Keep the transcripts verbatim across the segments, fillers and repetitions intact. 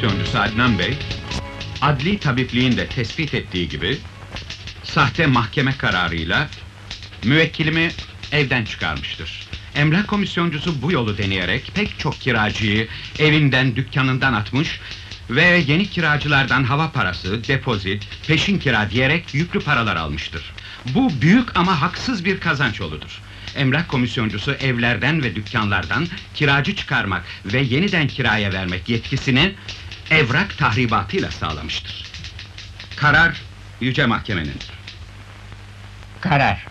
Komisyoncusu Adnan Bey, adli tabipliğin de tespit ettiği gibi, sahte mahkeme kararıyla müvekkilimi evden çıkarmıştır. Emlak komisyoncusu bu yolu deneyerek pek çok kiracıyı evinden, dükkanından atmış ve yeni kiracılardan hava parası, depozit, peşin kira diyerek yüklü paralar almıştır. Bu büyük ama haksız bir kazanç yoludur. Emlak komisyoncusu evlerden ve dükkanlardan kiracı çıkarmak ve yeniden kiraya vermek yetkisini evrak tahribatıyla sağlamıştır. Karar Yüce Mahkemenindir. Karar.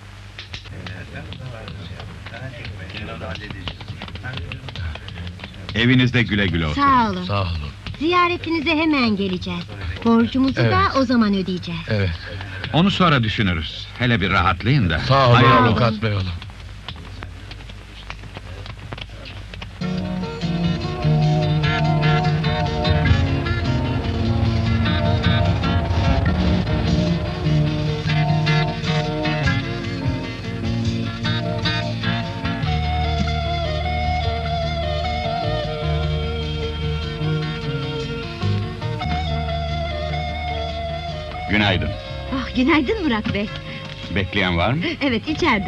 Evinizde güle güle oturun. Sağ olun. Sağ olun. Ziyaretinize hemen geleceğiz. Borcumuzu Evet. da o zaman ödeyeceğiz. Evet. Onu sonra düşünürüz. Hele bir rahatlayın da. Sağ olun Hayırlı olsun. avukat bey oğlum. Günaydın. Ah, günaydın Murat Bey. Bekleyen var mı? Evet, içeride.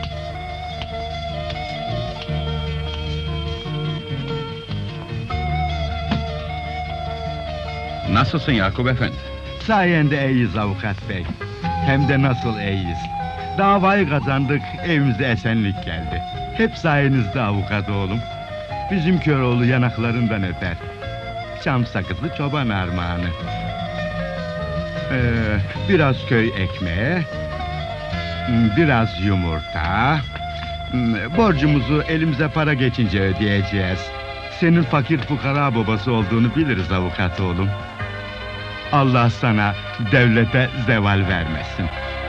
Nasılsın Yakup efendi? Sayende iyiyiz avukat bey. Hem de nasıl iyiyiz. Davayı kazandık, evimize esenlik geldi. Hep sayenizde avukat oğlum. Bizim Köroğlu yanaklarından öper. Çam sakızlı çoban armağanı. Ee, biraz köy ekmeği, biraz yumurta. Borcumuzu elimize para geçince ödeyeceğiz. Senin fakir fukara babası olduğunu biliriz avukat oğlum. Allah sana devlete zeval vermesin.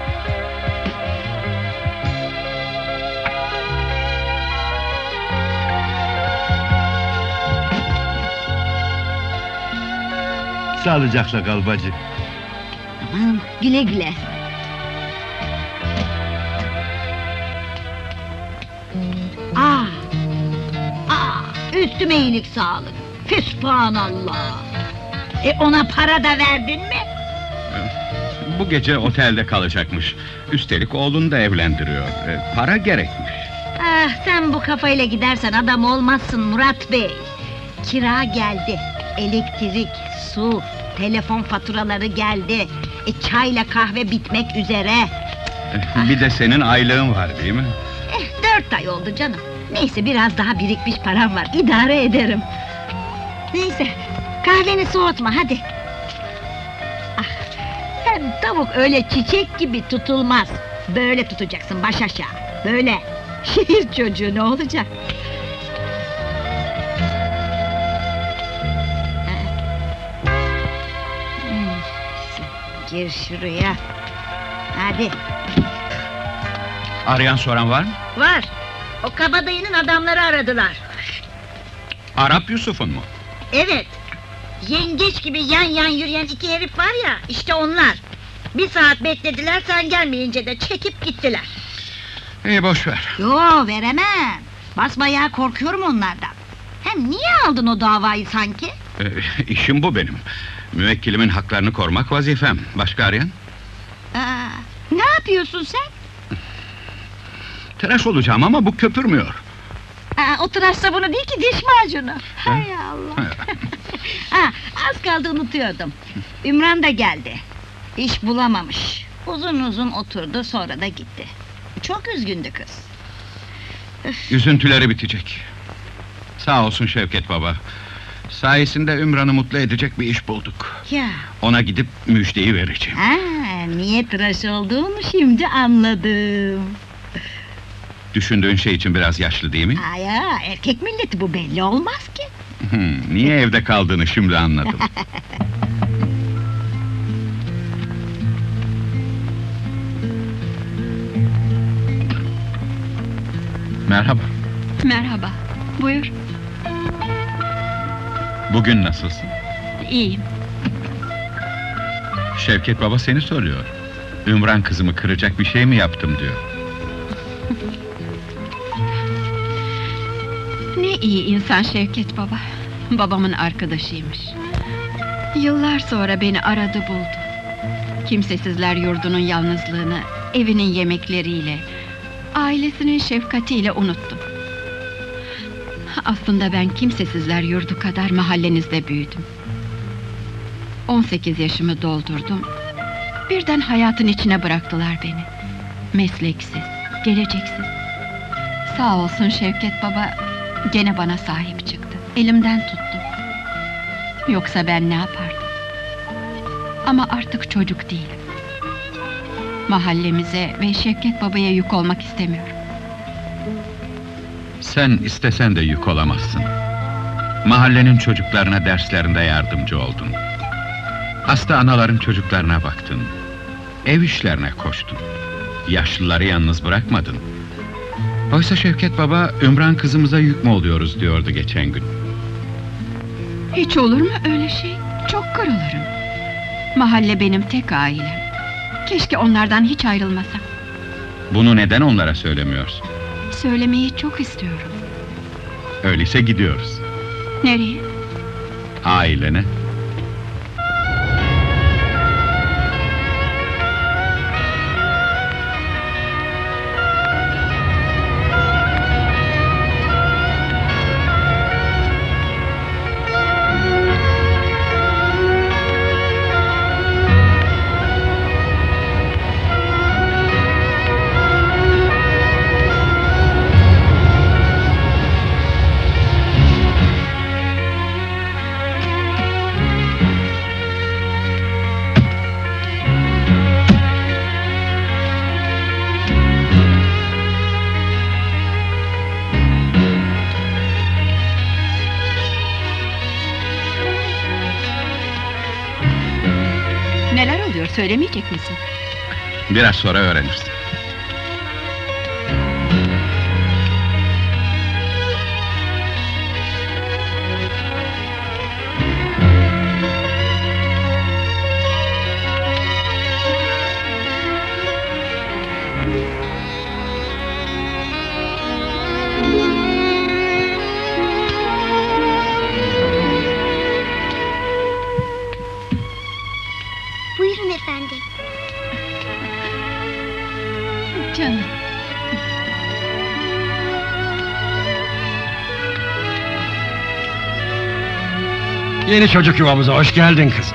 Sağlıcakla kal bacı. Aman, güle güle. Aa! Aa! Üstüme iyilik sağlık. Füsbhanallah! E ona para da verdin mi? Bu gece otelde kalacakmış. Üstelik oğlunu da evlendiriyor. E, para gerekmiş. Ah, sen bu kafayla gidersen adam olmazsın Murat Bey. Kira geldi, elektrik, su, telefon faturaları geldi. E, çayla kahve bitmek üzere. E, bir de senin aylığın var değil mi? Eh, dört ay oldu canım. Neyse, biraz daha birikmiş param var, idare ederim. Neyse, kahveni soğutma, hadi. Ah, hem tavuk öyle çiçek gibi tutulmaz. Böyle tutacaksın, baş aşağı, böyle. Şehir çocuğu ne olacak? Hmm, gir şuraya. Hadi. Arayan soran var mı? Var. O kabadayının adamları aradılar. Arap Yusuf'un mu? Evet. Yengeç gibi yan yan yürüyen iki herif var ya, işte onlar. Bir saat beklediler, sen gelmeyince de çekip gittiler. İyi boş ver. Yo, veremem. Basbayağı korkuyorum onlardan. Hem niye aldın o davayı sanki? E, işim bu benim. Müvekkilimin haklarını korumak vazifem. Başka arayan? Aa, ne yapıyorsun sen? Tıraş olacağım ama bu köpürmüyor. Aa, o tıraş sabunu değil ki, diş macunu. Hay Allah! Ha, az kaldı unutuyordum. Ümran da geldi. İş bulamamış. Uzun uzun oturdu, sonra da gitti. Çok üzgündü kız. Üzüntüleri bitecek. Sağ olsun Şevket baba. Sayesinde Ümran'ı mutlu edecek bir iş bulduk. Ya, Ona gidip müjdeyi vereceğim. ha, niye tıraş olduğunu şimdi anladım. Düşündüğün şey için biraz yaşlı değil mi? Ha ya, erkek milleti bu, belli olmaz ki. Hmm, niye evde kaldığını şimdi anladım. Merhaba. Merhaba, buyur. Bugün nasılsın? İyiyim. Şevket baba seni soruyor. Ümran kızımı kıracak bir şey mi yaptım diyor. Ne iyi insan Şevket baba. Babamın arkadaşıymış. Yıllar sonra beni aradı buldu. Kimsesizler yurdunun yalnızlığını, evinin yemekleriyle, ailesinin şefkatiyle unuttum. Aslında ben kimsesizler yurdu kadar mahallenizde büyüdüm. on sekiz yaşımı doldurdum. Birden hayatın içine bıraktılar beni. Mesleksiz, geleceksiz. Sağ olsun Şevket Baba gene bana sahip çıktı. Elimden tuttu. Yoksa ben ne yapardım? Ama artık çocuk değilim. Mahallemize ve Şevket Baba'ya yük olmak istemiyorum. Sen istesen de yük olamazsın. Mahallenin çocuklarına derslerinde yardımcı oldun. Hasta anaların çocuklarına baktın. Ev işlerine koştun. Yaşlıları yalnız bırakmadın. Oysa Şevket Baba, Ümran kızımıza yük mü oluyoruz diyordu geçen gün. Hiç olur mu öyle şey? Çok kırılırım. Mahalle benim tek ailem. Keşke onlardan hiç ayrılmasam. Bunu neden onlara söylemiyorsun? Söylemeyi çok istiyorum. Öyleyse gidiyoruz. Nereye? Ailene. Neler oluyor, söylemeyecek misin? Biraz sonra öğrenirsin. Buyurun efendim. Canım. Yeni çocuk yuvamıza hoş geldin kızım.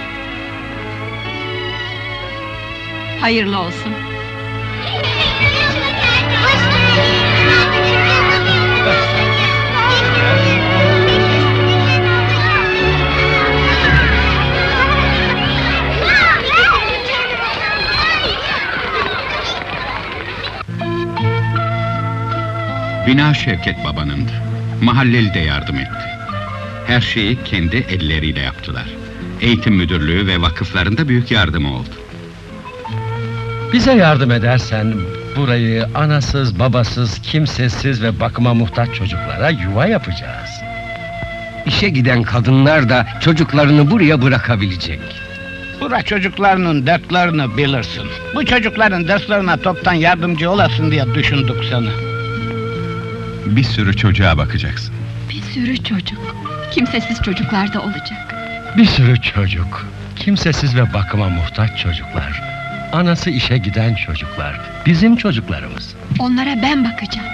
Hayırlı olsun. Bina Şevket Baba'nındı. Mahalleli de yardım etti. Her şeyi kendi elleriyle yaptılar. Eğitim müdürlüğü ve vakıflarında büyük yardımı oldu. Bize yardım edersen burayı anasız, babasız, kimsesiz ve bakıma muhtaç çocuklara yuva yapacağız. İşe giden kadınlar da çocuklarını buraya bırakabilecek. Bura çocuklarının dertlerini bilirsin. Bu çocukların derslerine toptan yardımcı olasın diye düşündük seni. Bir sürü çocuğa bakacaksın. Bir sürü çocuk. Kimsesiz çocuklar da olacak. Bir sürü çocuk, kimsesiz ve bakıma muhtaç çocuklar, anası işe giden çocuklar, bizim çocuklarımız. Onlara ben bakacağım.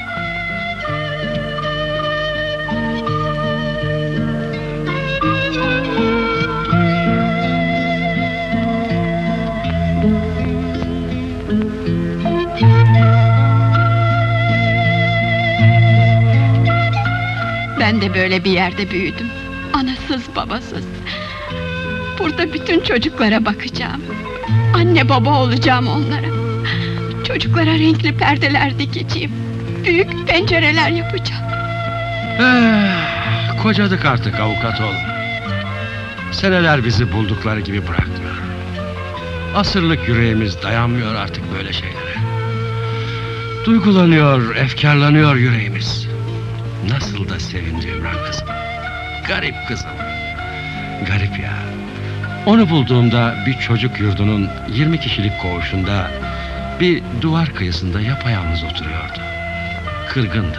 Ben de böyle bir yerde büyüdüm. Anasız babasız. Burada bütün çocuklara bakacağım. Anne baba olacağım onlara. Çocuklara renkli perdeler dikeceğim. Büyük pencereler yapacağım. Eh, kocadık artık avukat oğlum. Seneler bizi buldukları gibi bırakmıyor. Asırlık yüreğimiz dayanmıyor artık böyle şeylere. Duygulanıyor, efkarlanıyor yüreğimiz. Nasıl da sevindi Ümran kızım. Garip kızım. Garip ya. Onu bulduğumda bir çocuk yurdunun yirmi kişilik koğuşunda bir duvar kıyısında yapayalnız oturuyordu. Kırgındı.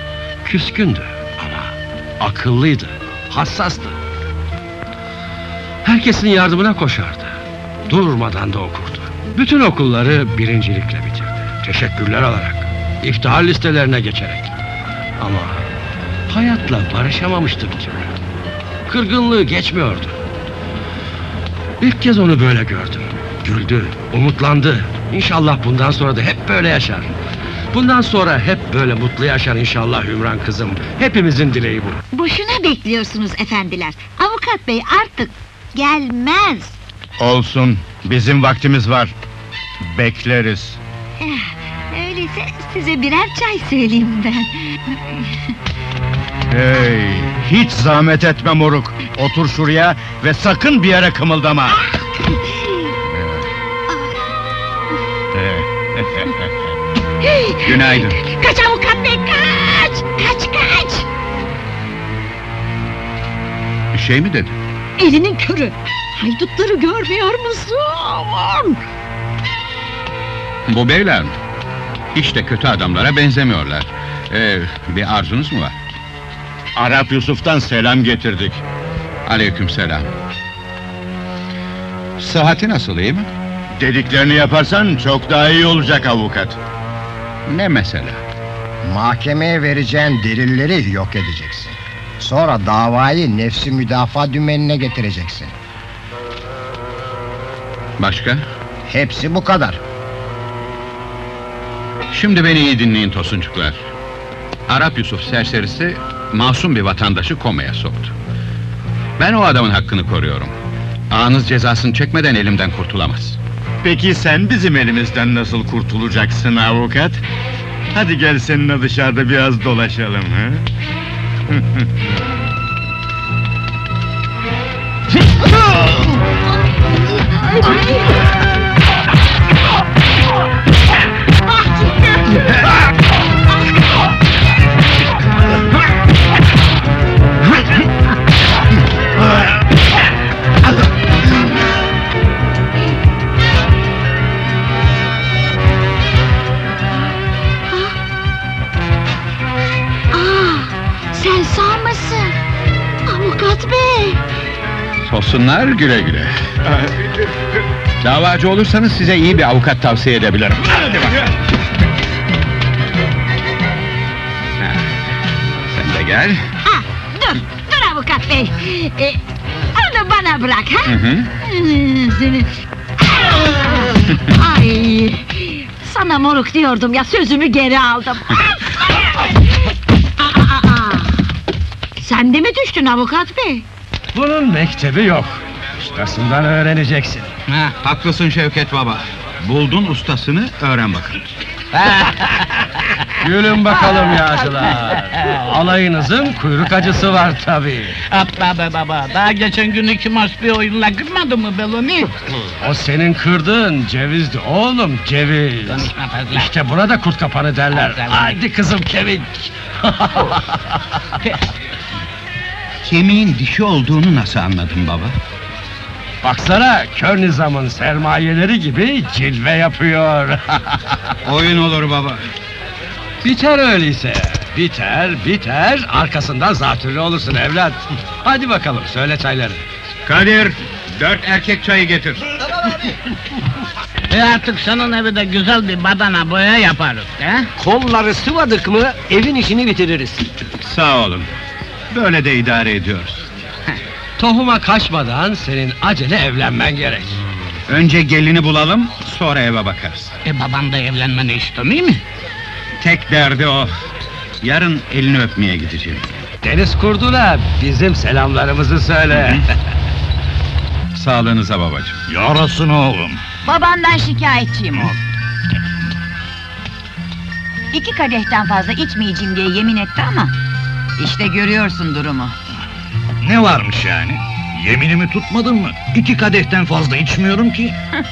Küskündü ama akıllıydı, hassastı. Herkesin yardımına koşardı. Durmadan da okurdu. Bütün okulları birincilikle bitirdi. Teşekkürler alarak, iftihar listelerine geçerek. Ama hayatla barışamamıştı bir türlü. Kırgınlığı geçmiyordu. İlk kez onu böyle gördüm. Güldü, umutlandı. İnşallah bundan sonra da hep böyle yaşar. Bundan sonra hep böyle mutlu yaşar inşallah Ümran kızım. Hepimizin dileği bu. Boşuna bekliyorsunuz efendiler. Avukat bey artık gelmez. Olsun, bizim vaktimiz var. Bekleriz. Eh, öyleyse size birer çay söyleyeyim ben. Hey, hiç zahmet etme moruk. Otur şuraya ve sakın bir yere kımıldama. Günaydın. Kaç avukat bey, kaç! Kaç, kaç! Bir şey mi dedi? Elinin körü! Haydutları görmüyor musun? Aman! Bu beyler mi? Hiç de kötü adamlara benzemiyorlar. Ee, bir arzunuz mu var? Arap Yusuf'tan selam getirdik. Aleykümselam. Sıhhati nasıl, iyi mi? Dediklerini yaparsan çok daha iyi olacak avukat. Ne mesela? Mahkemeye vereceğin delilleri yok edeceksin. Sonra davayı nefsi müdafaa dümenine getireceksin. Başka? Hepsi bu kadar. Şimdi beni iyi dinleyin tosuncuklar. Arap Yusuf serserisi masum bir vatandaşı komaya soktu. Ben o adamın hakkını koruyorum. Ağınız cezasını çekmeden elimden kurtulamaz. Peki sen bizim elimizden nasıl kurtulacaksın avukat? Hadi gel seninle dışarıda biraz dolaşalım, ha? Sen sağ mısın? Avukat bey! Olsunlar, güle güle. Davacı olursanız size iyi bir avukat tavsiye edebilirim. Hadi bakalım. Ha, sen de gel. Ha, dur, dur avukat bey! Ee, onu bana bırak, ha? Hı hı. Seni... Ay! Sana moruk diyordum ya, sözümü geri aldım. Aa, aa, aa! Sen de mi düştün avukat bey? Bunun mektebi yok. Ustasından öğreneceksin. Ha, haklısın Şevket baba. Buldun ustasını, öğren bakalım. Gülün bakalım yağcılar. Alayınızın kuyruk acısı var tabii. Atla be baba, daha geçen gün iki maç bir oyunla kırmadı mı Beloni? O senin kırdığın cevizdi oğlum, ceviz. Konuşma fazla. İşte buna da kurt kapanı derler. Güzel. Haydi kızım kemik. Kemiğin dişi olduğunu nasıl anladın baba? Baksana, kör nizamın sermayeleri gibi cilve yapıyor. Oyun olur baba. Biter öyleyse. Biter, biter, arkasından zatürre olursun evlat. Hadi bakalım, söyle çayları. Kadir, dört erkek çayı getir. E artık senin evi de güzel bir badana boya yaparız, he? Kolları sıvadık mı evin işini bitiririz. Sağ olun. Böyle de idare ediyoruz. Tohuma kaçmadan senin acele evlenmen gerek. Önce gelini bulalım, sonra eve bakarız. E baban da evlenmeni istemiyor mi? Tek derdi o. Yarın elini öpmeye gideceğim. Deniz Kurdu'na bizim selamlarımızı söyle. Sağlığınıza babacığım. Yarasın oğlum. Babandan şikayetçiyim oğlum. İki kadehten fazla içmeyeceğim diye yemin etti ama... ...işte görüyorsun durumu. Ne varmış yani? Yeminimi tutmadın mı? İki kadehten fazla içmiyorum ki.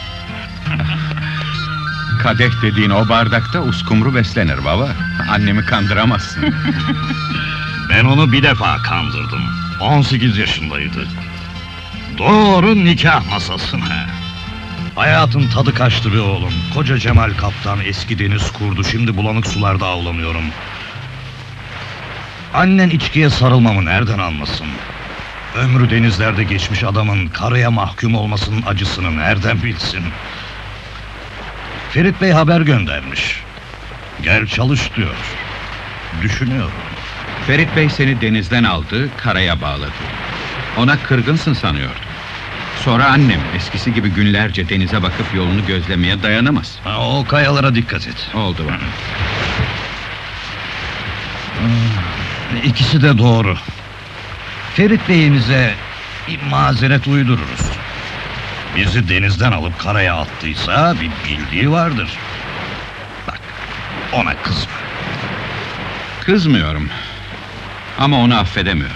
Kadeh dediğin o bardakta uskumru beslenir baba. Annemi kandıramazsın. Ben onu bir defa kandırdım. on sekiz yaşındaydı. Doğru nikah masasına. Hayatın tadı kaçtı be oğlum. Koca Cemal Kaptan eski deniz kurdu, şimdi bulanık sularda avlanıyorum. Annen içkiye sarılmamı nereden anlasın? Ömrü denizlerde geçmiş adamın karaya mahkum olmasının acısını nereden bilsin? Ferit Bey haber göndermiş. Gel çalış diyor. Düşünüyorum. Ferit Bey seni denizden aldı, karaya bağladı. Ona kırgınsın sanıyordum. Sonra annem eskisi gibi günlerce denize bakıp yolunu gözlemeye dayanamaz. Ha, o kayalara dikkat et. Oldu bana. İkisi de doğru. Ferit Bey'imize bir mazeret uydururuz. Bizi denizden alıp karaya attıysa bir bildiği vardır. Bak, ona kızma. Kızmıyorum. Ama onu affedemiyorum.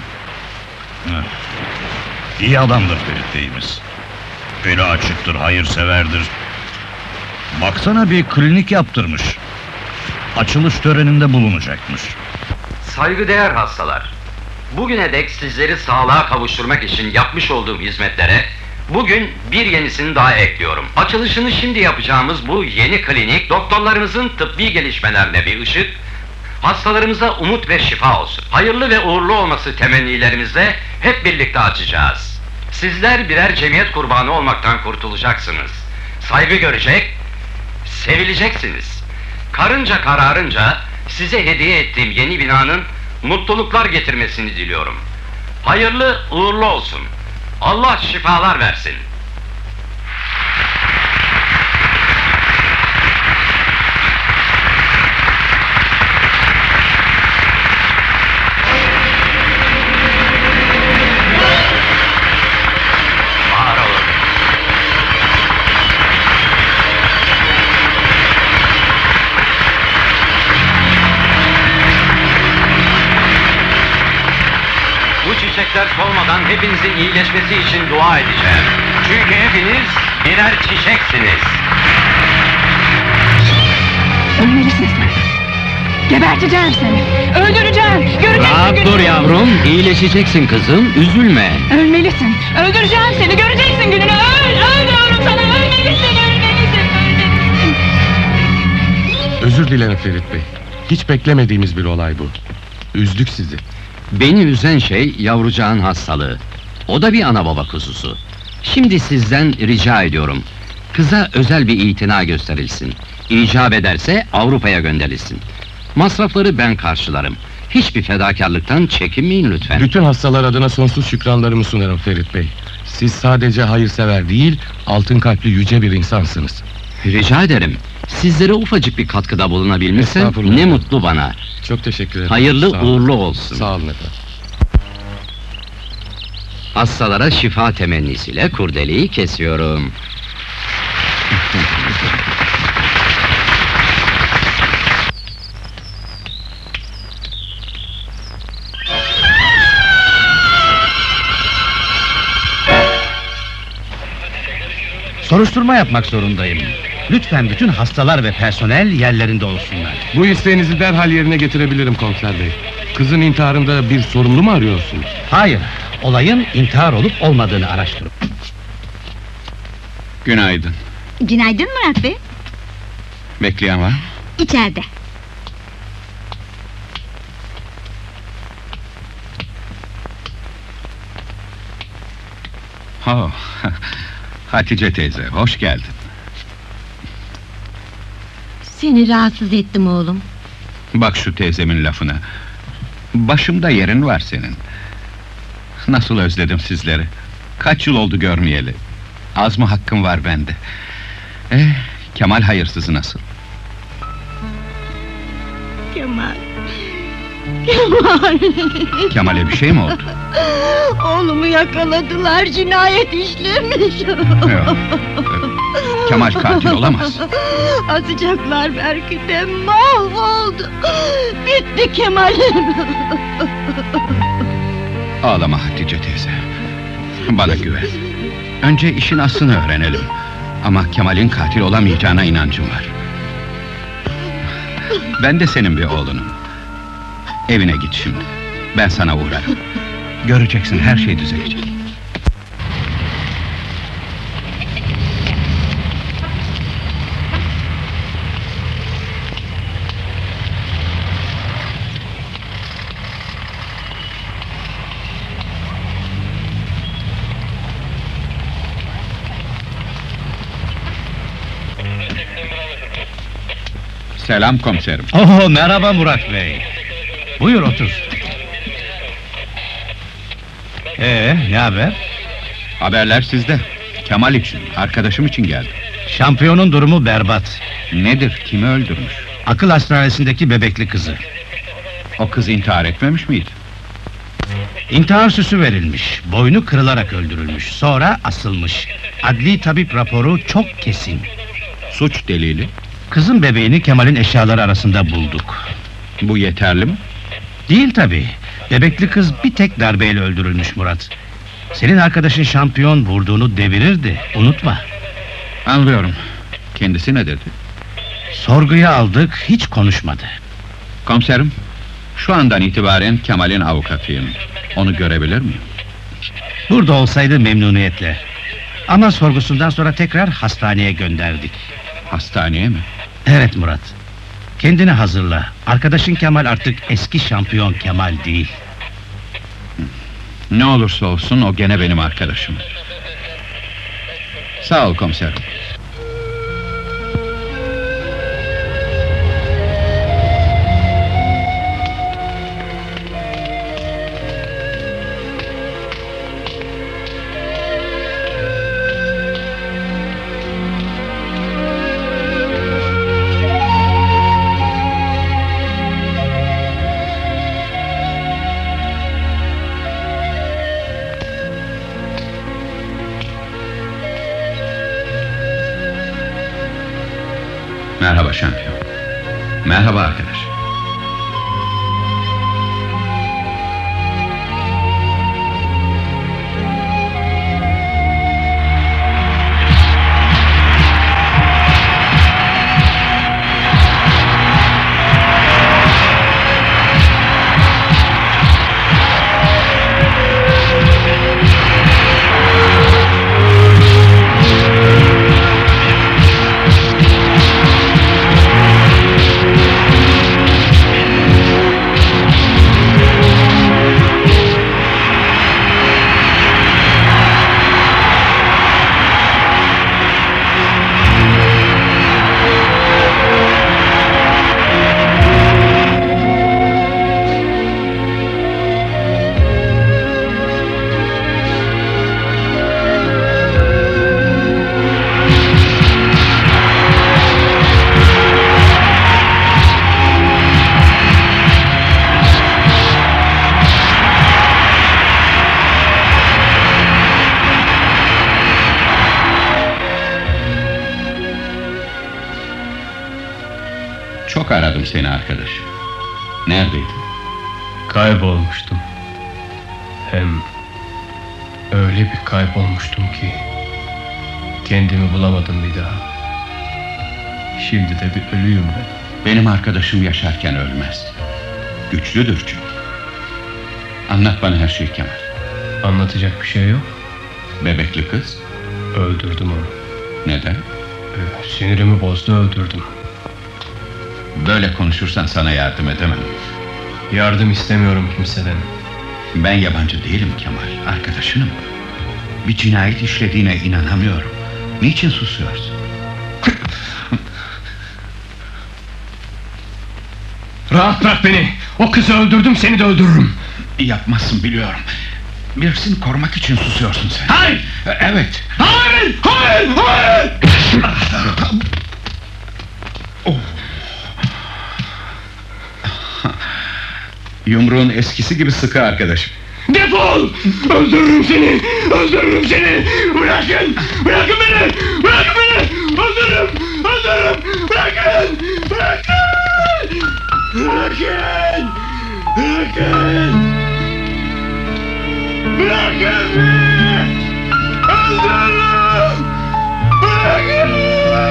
Heh. İyi adamdır Ferit Bey'imiz. Eli açıktır, hayırseverdir. Baksana bir klinik yaptırmış. Açılış töreninde bulunacakmış. Saygıdeğer hastalar, bugüne dek sizleri sağlığa kavuşturmak için yapmış olduğum hizmetlere bugün bir yenisini daha ekliyorum. Açılışını şimdi yapacağımız bu yeni klinik, doktorlarımızın tıbbi gelişmelerine bir ışık, hastalarımıza umut ve şifa olsun. Hayırlı ve uğurlu olması temennilerimizle hep birlikte açacağız. Sizler birer cemiyet kurbanı olmaktan kurtulacaksınız. Saygı görecek, sevileceksiniz. Karınca kararınca size hediye ettiğim yeni binanın mutluluklar getirmesini diliyorum. Hayırlı uğurlu olsun. Allah şifalar versin. Var olun. Bu çiçekler solmadan hepinizin iyileşmesi için dua edeceğim. Çünkü hepiniz birer çiçeksiniz. Ölmelisin sen. Geberteceğim seni. Öldüreceğim. Göreceksin Rahat gününü. dur yavrum, iyileşeceksin kızım, üzülme. Ölmelisin. Öldüreceğim seni. Göreceksin gününü. Öl. Öl diyorum sana. Ölmelisin. Ölmelisin. Ölmelisin. Özür dilerim Ferit Bey. Hiç beklemediğimiz bir olay bu. Üzdük sizi. Beni üzen şey yavrucağın hastalığı. O da bir ana baba kuzusu. Şimdi sizden rica ediyorum. Kıza özel bir itina gösterilsin. İcap ederse Avrupa'ya gönderilsin. Masrafları ben karşılarım. Hiçbir fedakarlıktan çekinmeyin lütfen. Bütün hastalar adına sonsuz şükranlarımı sunarım Ferit Bey. Siz sadece hayırsever değil, altın kalpli yüce bir insansınız. Rica ederim. Sizlere ufacık bir katkıda bulunabilmişsem Estağfurullah. ne mutlu bana. Çok teşekkür ederim. Hayırlı Sağ olun. uğurlu olsun. Sağ olun efendim. Hastalara şifa temennisiyle kurdeleyi kesiyorum. Soruşturma yapmak zorundayım. Lütfen bütün hastalar ve personel yerlerinde olsunlar. Bu isteğinizi derhal yerine getirebilirim komiser bey. Kızın intiharında bir sorumlu mu arıyorsunuz? Hayır, olayın intihar olup olmadığını araştırın. Günaydın. Günaydın Murat Bey. Bekleyen var mı? İçeride. Oh, Hatice teyze, hoş geldin. Seni rahatsız ettim oğlum. Bak şu teyzemin lafına. Başımda yerin var senin. Nasıl özledim sizleri. Kaç yıl oldu görmeyeli. Az mı hakkım var bende. Eh, Kemal hayırsızı nasıl? Kemal. Kemal. Kemal'e bir şey mi oldu? Oğlumu yakaladılar, cinayet işlemiş. Yok. Kemal katil olamaz. Atacaklar belki de, mahvoldu. Bitti Kemal'im. Ağlama Hatice teyze. Bana güven. Önce işin aslını öğrenelim. Ama Kemal'in katil olamayacağına inancım var. Ben de senin bir oğlunum. Evine git şimdi. Ben sana uğrarım. Göreceksin, her şey düzelecek. Selam komiserim. Oh, merhaba Murat Bey. Buyur otur. Ee, ne haber? Haberler sizde. Kemal için, arkadaşım için geldim. Şampiyonun durumu berbat. Nedir, kimi öldürmüş? Akıl hastanesindeki bebekli kızı. O kız intihar etmemiş miydi? İntihar süsü verilmiş, boynu kırılarak öldürülmüş, sonra asılmış. Adli tabip raporu çok kesin. Suç delili? Kızın bebeğini Kemal'in eşyaları arasında bulduk. Bu yeterli mi? Değil tabii. Bebekli kız bir tek darbeyle öldürülmüş Murat. Senin arkadaşın şampiyon vurduğunu devirirdi, unutma. Anlıyorum. Kendisi ne dedi? Sorguya aldık, hiç konuşmadı. Komiserim, şu andan itibaren Kemal'in avukatıyım. Onu görebilir miyim? Burada olsaydı memnuniyetle. Ama sorgusundan sonra tekrar hastaneye gönderdik. Hastaneye mi? Evet Murat. Kendini hazırla. Arkadaşın Kemal artık eski şampiyon Kemal değil. Ne olursa olsun o gene benim arkadaşım. Sağ ol komiserim. Merhaba şampiyon. Merhaba arkadaş. Çok aradım seni arkadaş. Neredeydin? Kaybolmuştum. Hem öyle bir kaybolmuştum ki kendimi bulamadım bir daha. Şimdi de bir ölüyüm ben. Benim arkadaşım yaşarken ölmez. Güçlüdür çünkü. Anlat bana her şeyi Kemal. Anlatacak bir şey yok. Bebekli kız? Öldürdüm onu. Neden? Ee, sinirimi bozdu, öldürdüm. Böyle konuşursan sana yardım edemem. Yardım istemiyorum kimseden. Ben yabancı değilim Kemal, arkadaşınım. Bir cinayet işlediğine inanamıyorum. Niçin susuyorsun? Rahat bırak beni! O kızı öldürdüm, seni de öldürürüm! Yapmazsın biliyorum. Birisini korumak için susuyorsun sen. Hayır! Evet! Hayır! Hayır! Hayır! Oh. Yumruğun eskisi gibi sıkı arkadaşım. Defol! Öldürürüm seni! Öldürürüm seni! Bırakın! Bırakın beni! Bırakın beni! Öldürürüm! Öldürürüm! Bırakın! Bırakın! Bırakın! Bırakın! Bırakın beni! Öldürürüm! Bırakın!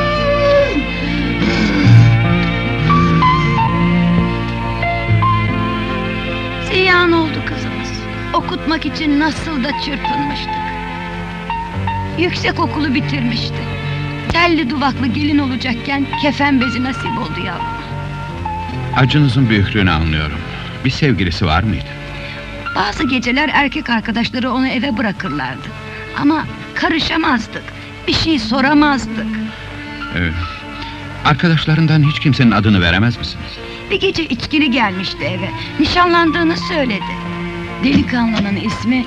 Ziyan oldu kızımız. Okutmak için nasıl da çırpınmıştık. Yüksek okulu bitirmişti. Telli duvaklı gelin olacakken kefen bezi nasip oldu yavrum. Acınızın büyüklüğünü anlıyorum. Bir sevgilisi var mıydı? Bazı geceler erkek arkadaşları onu eve bırakırlardı. Ama karışamazdık. Bir şey soramazdık. Ee, Arkadaşlarından hiç kimsenin adını veremez misiniz? Bir gece içkili gelmişti eve. Nişanlandığını söyledi. Delikanlının ismi...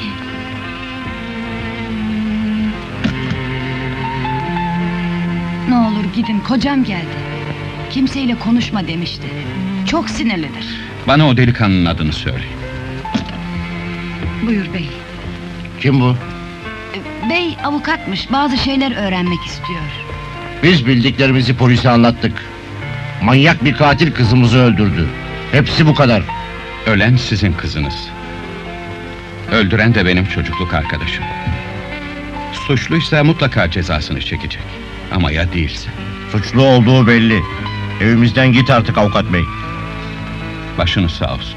Ne olur gidin, kocam geldi. Kimseyle konuşma demişti. Çok sinirlidir. Bana o delikanlının adını söyleyin. Buyur bey. Kim bu? Bey avukatmış, bazı şeyler öğrenmek istiyor. Biz bildiklerimizi polise anlattık. Manyak bir katil kızımızı öldürdü. Hepsi bu kadar. Ölen sizin kızınız. Öldüren de benim çocukluk arkadaşım. Suçluysa mutlaka cezasını çekecek. Ama ya değilse? Suçlu olduğu belli. Evimizden git artık avukat bey. Başınız sağ olsun.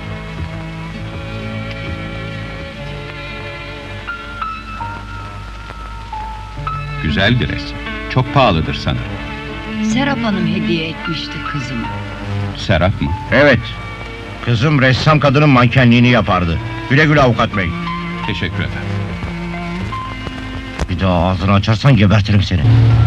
Güzel bir resim. Çok pahalıdır sanırım. Serap Hanım hediye etmişti kızımı. Serap mı? Evet. Kızım ressam kadının mankenliğini yapardı. Güle güle avukat bey. Teşekkür ederim. Bir daha ağzını açarsan gebertirim seni.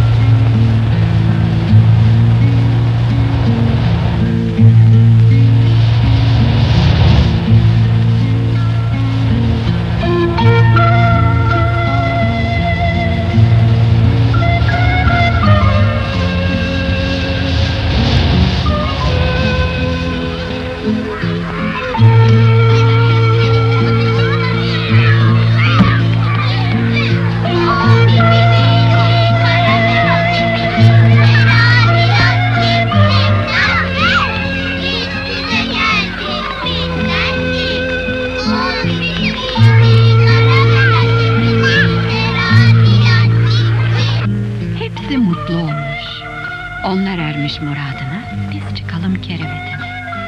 Hepsi mutlu olmuş. Onlar ermiş muradına, biz çıkalım kerevetine.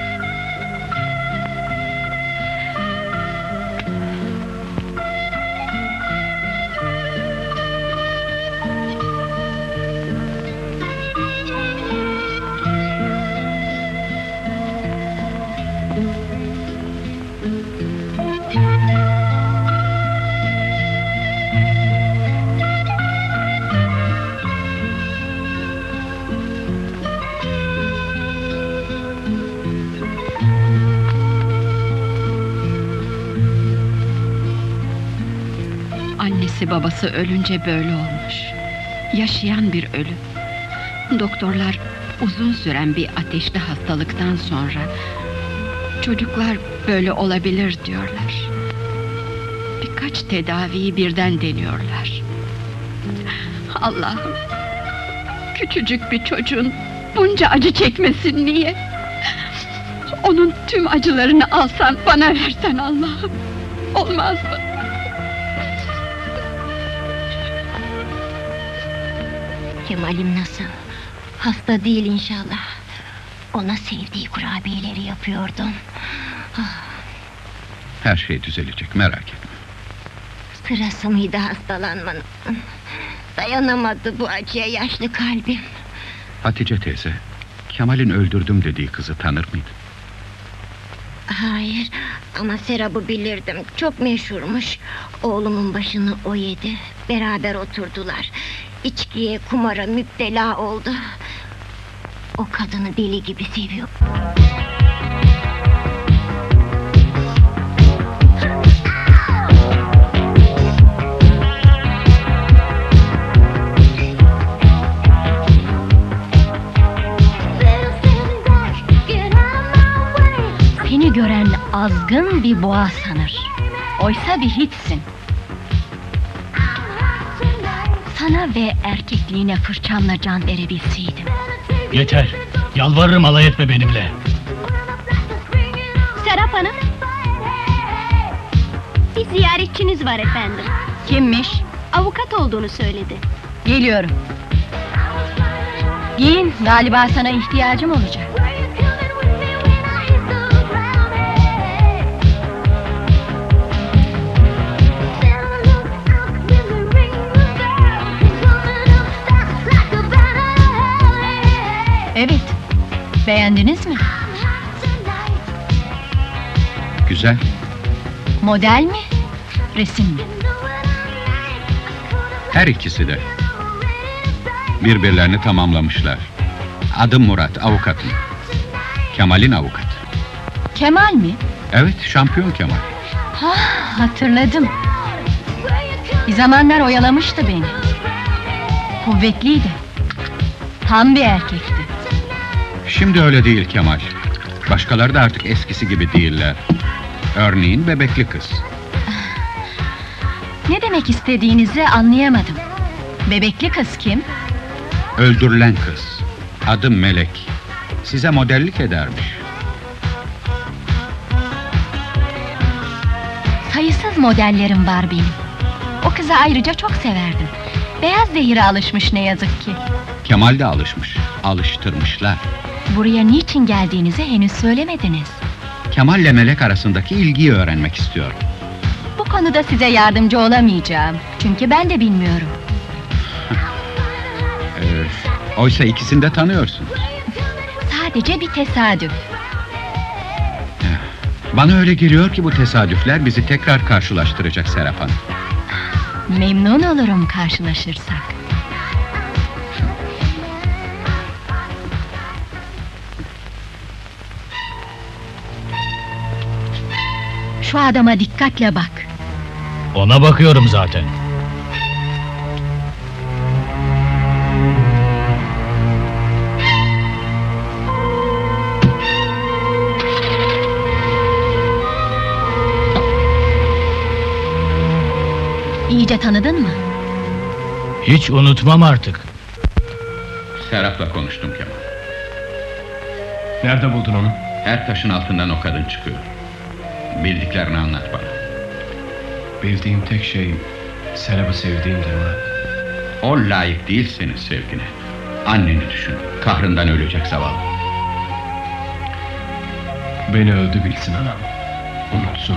Annesi babası ölünce böyle olmuş. Yaşayan bir ölüm. Doktorlar uzun süren bir ateşli hastalıktan sonra çocuklar böyle olabilir diyorlar. Birkaç tedaviyi birden deniyorlar. Allah'ım, küçücük bir çocuğun bunca acı çekmesin niye? Onun tüm acılarını alsan bana versen Allah'ım, olmaz mı? Kemal'im nasıl? Hasta değil inşallah. Ona sevdiği kurabiyeleri yapıyordum. Her şey düzelecek, merak etme. Sırası mıydı hastalanmanın? Dayanamadı bu acıya yaşlı kalbim. Hatice teyze, Kemal'in öldürdüm dediği kızı tanır mıydın? Hayır, ama Serap'ı bilirdim. Çok meşhurmuş. Oğlumun başını o yedi. Beraber oturdular. İçkiye, kumara müptela oldu. O kadını deli gibi seviyor. Seni gören azgın bir boğa sanır. Oysa bir hiçsin. Sana ve erkekliğine fırçamla can verebilseydim. Yeter. Yalvarırım alay etme benimle. Serap Hanım. Bir ziyaretçiniz var efendim. Kimmiş? Avukat olduğunu söyledi. Geliyorum. Giyin, galiba sana ihtiyacım olacak. Evet, beğendiniz mi? Güzel. Model mi, resim mi? Her ikisi de. Birbirlerini tamamlamışlar. Adım Murat, avukatım. Kemal'in avukatı. Kemal mi? Evet, şampiyon Kemal. Ha, hatırladım. Bir zamanlar oyalamıştı beni. Kuvvetliydi. Tam bir erkekti. Şimdi öyle değil Kemal. Başkaları da artık eskisi gibi değiller. Örneğin bebekli kız. Ne demek istediğinizi anlayamadım. Bebekli kız kim? Öldürülen kız. Adı Melek. Size modellik edermiş. Sayısız modellerim var benim. O kızı ayrıca çok severdim. Beyaz zehire alışmış ne yazık ki. Kemal de alışmış. Alıştırmışlar. Buraya niçin geldiğinizi henüz söylemediniz. Kemal'le Melek arasındaki ilgiyi öğrenmek istiyorum. Bu konuda size yardımcı olamayacağım. Çünkü ben de bilmiyorum. Ee, oysa ikisini de tanıyorsun. Sadece bir tesadüf. Bana öyle geliyor ki bu tesadüfler bizi tekrar karşılaştıracak Serap Hanım. Memnun olurum karşılaşırsak. Şu adama dikkatle bak. Ona bakıyorum zaten. İyice tanıdın mı? Hiç unutmam artık. Serap'la konuştum Kemal. Nerede buldun onu? Her taşın altından o kadın çıkıyor. Bildiklerini anlat bana. Bildiğim tek şey Serap'ı sevdiğimdir Murat. O layık değil senin sevgine. Anneni düşün. Kahrından ölecek zavallı. Beni öldü bilsin anam. Unutsun.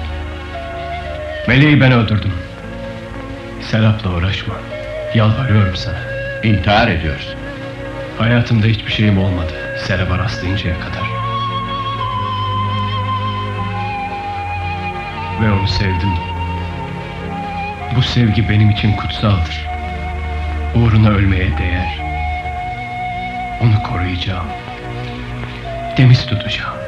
Meleği ben öldürdüm. Serap'la uğraşma. Yalvarıyorum sana. İntihar ediyorsun. Hayatımda hiçbir şeyim olmadı. Serap'a rastlayıncaya kadar. Ve onu sevdim. Bu sevgi benim için kutsaldır. Uğruna ölmeye değer. Onu koruyacağım. Temiz tutacağım.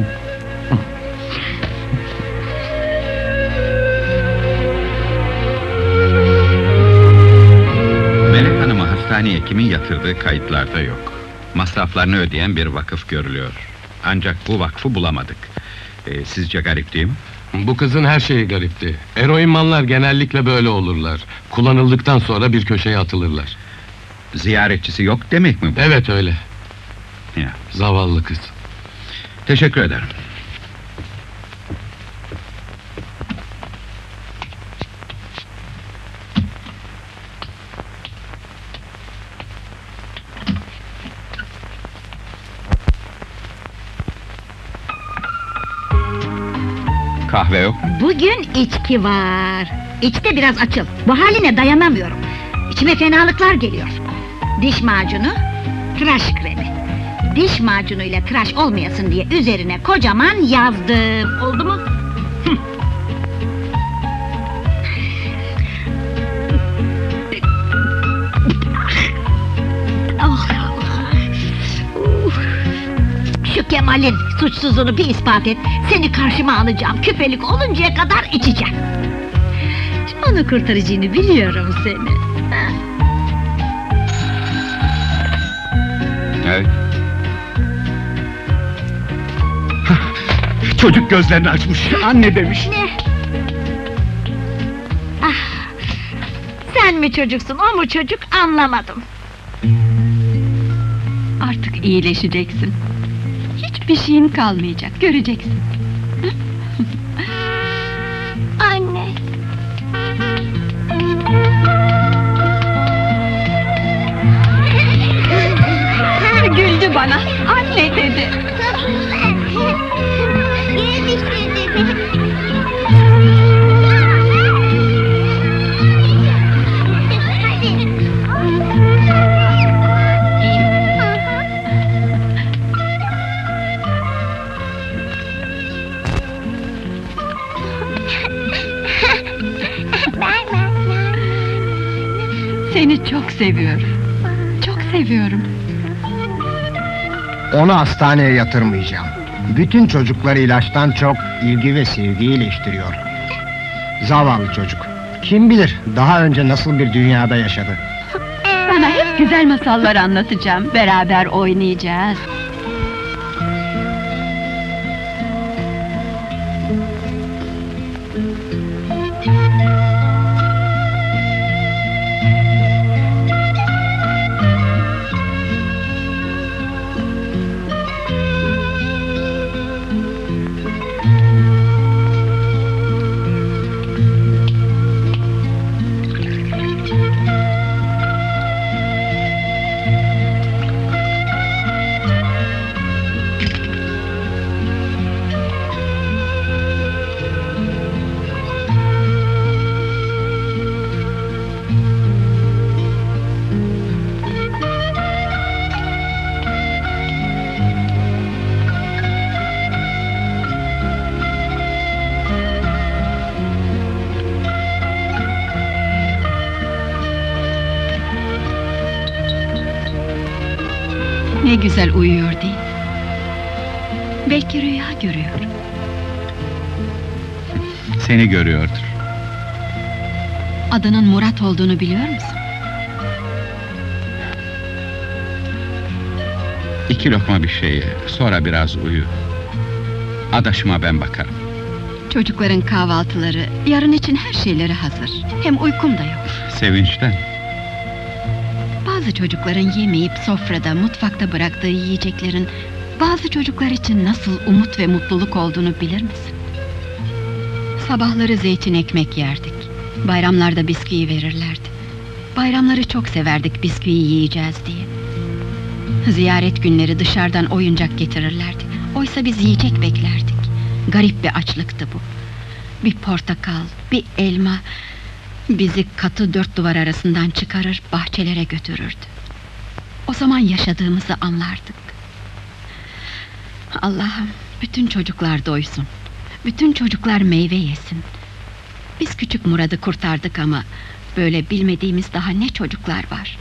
Melek Hanım'ı hastaneye kimin yatırdığı kayıtlarda yok. Masraflarını ödeyen bir vakıf görülüyor. Ancak bu vakfı bulamadık. Ee, sizce garip değil mi? Bu kızın her şeyi garipti. Eroinmanlar genellikle böyle olurlar. Kullanıldıktan sonra bir köşeye atılırlar. Ziyaretçisi yok demek mi bu? Evet öyle. Ya. Zavallı kız. Teşekkür ederim. Kahve yok. Bugün içki var. İç de biraz açıl. Bu haline dayanamıyorum. İçime fenalıklar geliyor. Diş macunu, tıraş kremi. Diş macunuyla tıraş olmayasın diye üzerine kocaman yazdım. Oldu mu? Hı. Oh. Uh. Şu Kemal'in suçsuzluğunu bir ispat et. Seni karşıma alacağım. Küpelik oluncaya kadar içeceğim. Onu kurtaracağını biliyorum seni. Evet. Çocuk gözlerini açmış. Anne demiş. Ne? Ah, sen mi çocuksun, o mu çocuk, anlamadım. Artık iyileşeceksin. Hiçbir şeyin kalmayacak, göreceksin. Anne. Güldü bana, anne dedi. Seni çok seviyorum. Çok seviyorum. Onu hastaneye yatırmayacağım. Bütün çocukları ilaçtan çok ilgi ve sevgiyi iyileştiriyor. Zavallı çocuk. Kim bilir daha önce nasıl bir dünyada yaşadı. Sana hep güzel masallar anlatacağım. Beraber oynayacağız. Ne güzel uyuyor değil mi? Belki rüya görüyor. Seni görüyordur. Adının Murat olduğunu biliyor musun? İki lokma bir şey ye, sonra biraz uyu. Adaşıma ben bakarım. Çocukların kahvaltıları, yarın için her şeyleri hazır. Hem uykum da yok. Sevinçten. Bazı çocukların yemeyip sofrada, mutfakta bıraktığı yiyeceklerin bazı çocuklar için nasıl umut ve mutluluk olduğunu bilir misin? Sabahları zeytin ekmek yerdik. Bayramlarda bisküvi verirlerdi. Bayramları çok severdik bisküvi yiyeceğiz diye. Ziyaret günleri dışarıdan oyuncak getirirlerdi. Oysa biz yiyecek beklerdik. Garip bir açlıktı bu. Bir portakal, bir elma bizi katı dört duvar arasından çıkarır, bahçelere götürürdü. O zaman yaşadığımızı anlardık. Allah'ım, bütün çocuklar doysun. Bütün çocuklar meyve yesin. Biz küçük Murat'ı kurtardık ama böyle bilmediğimiz daha ne çocuklar var.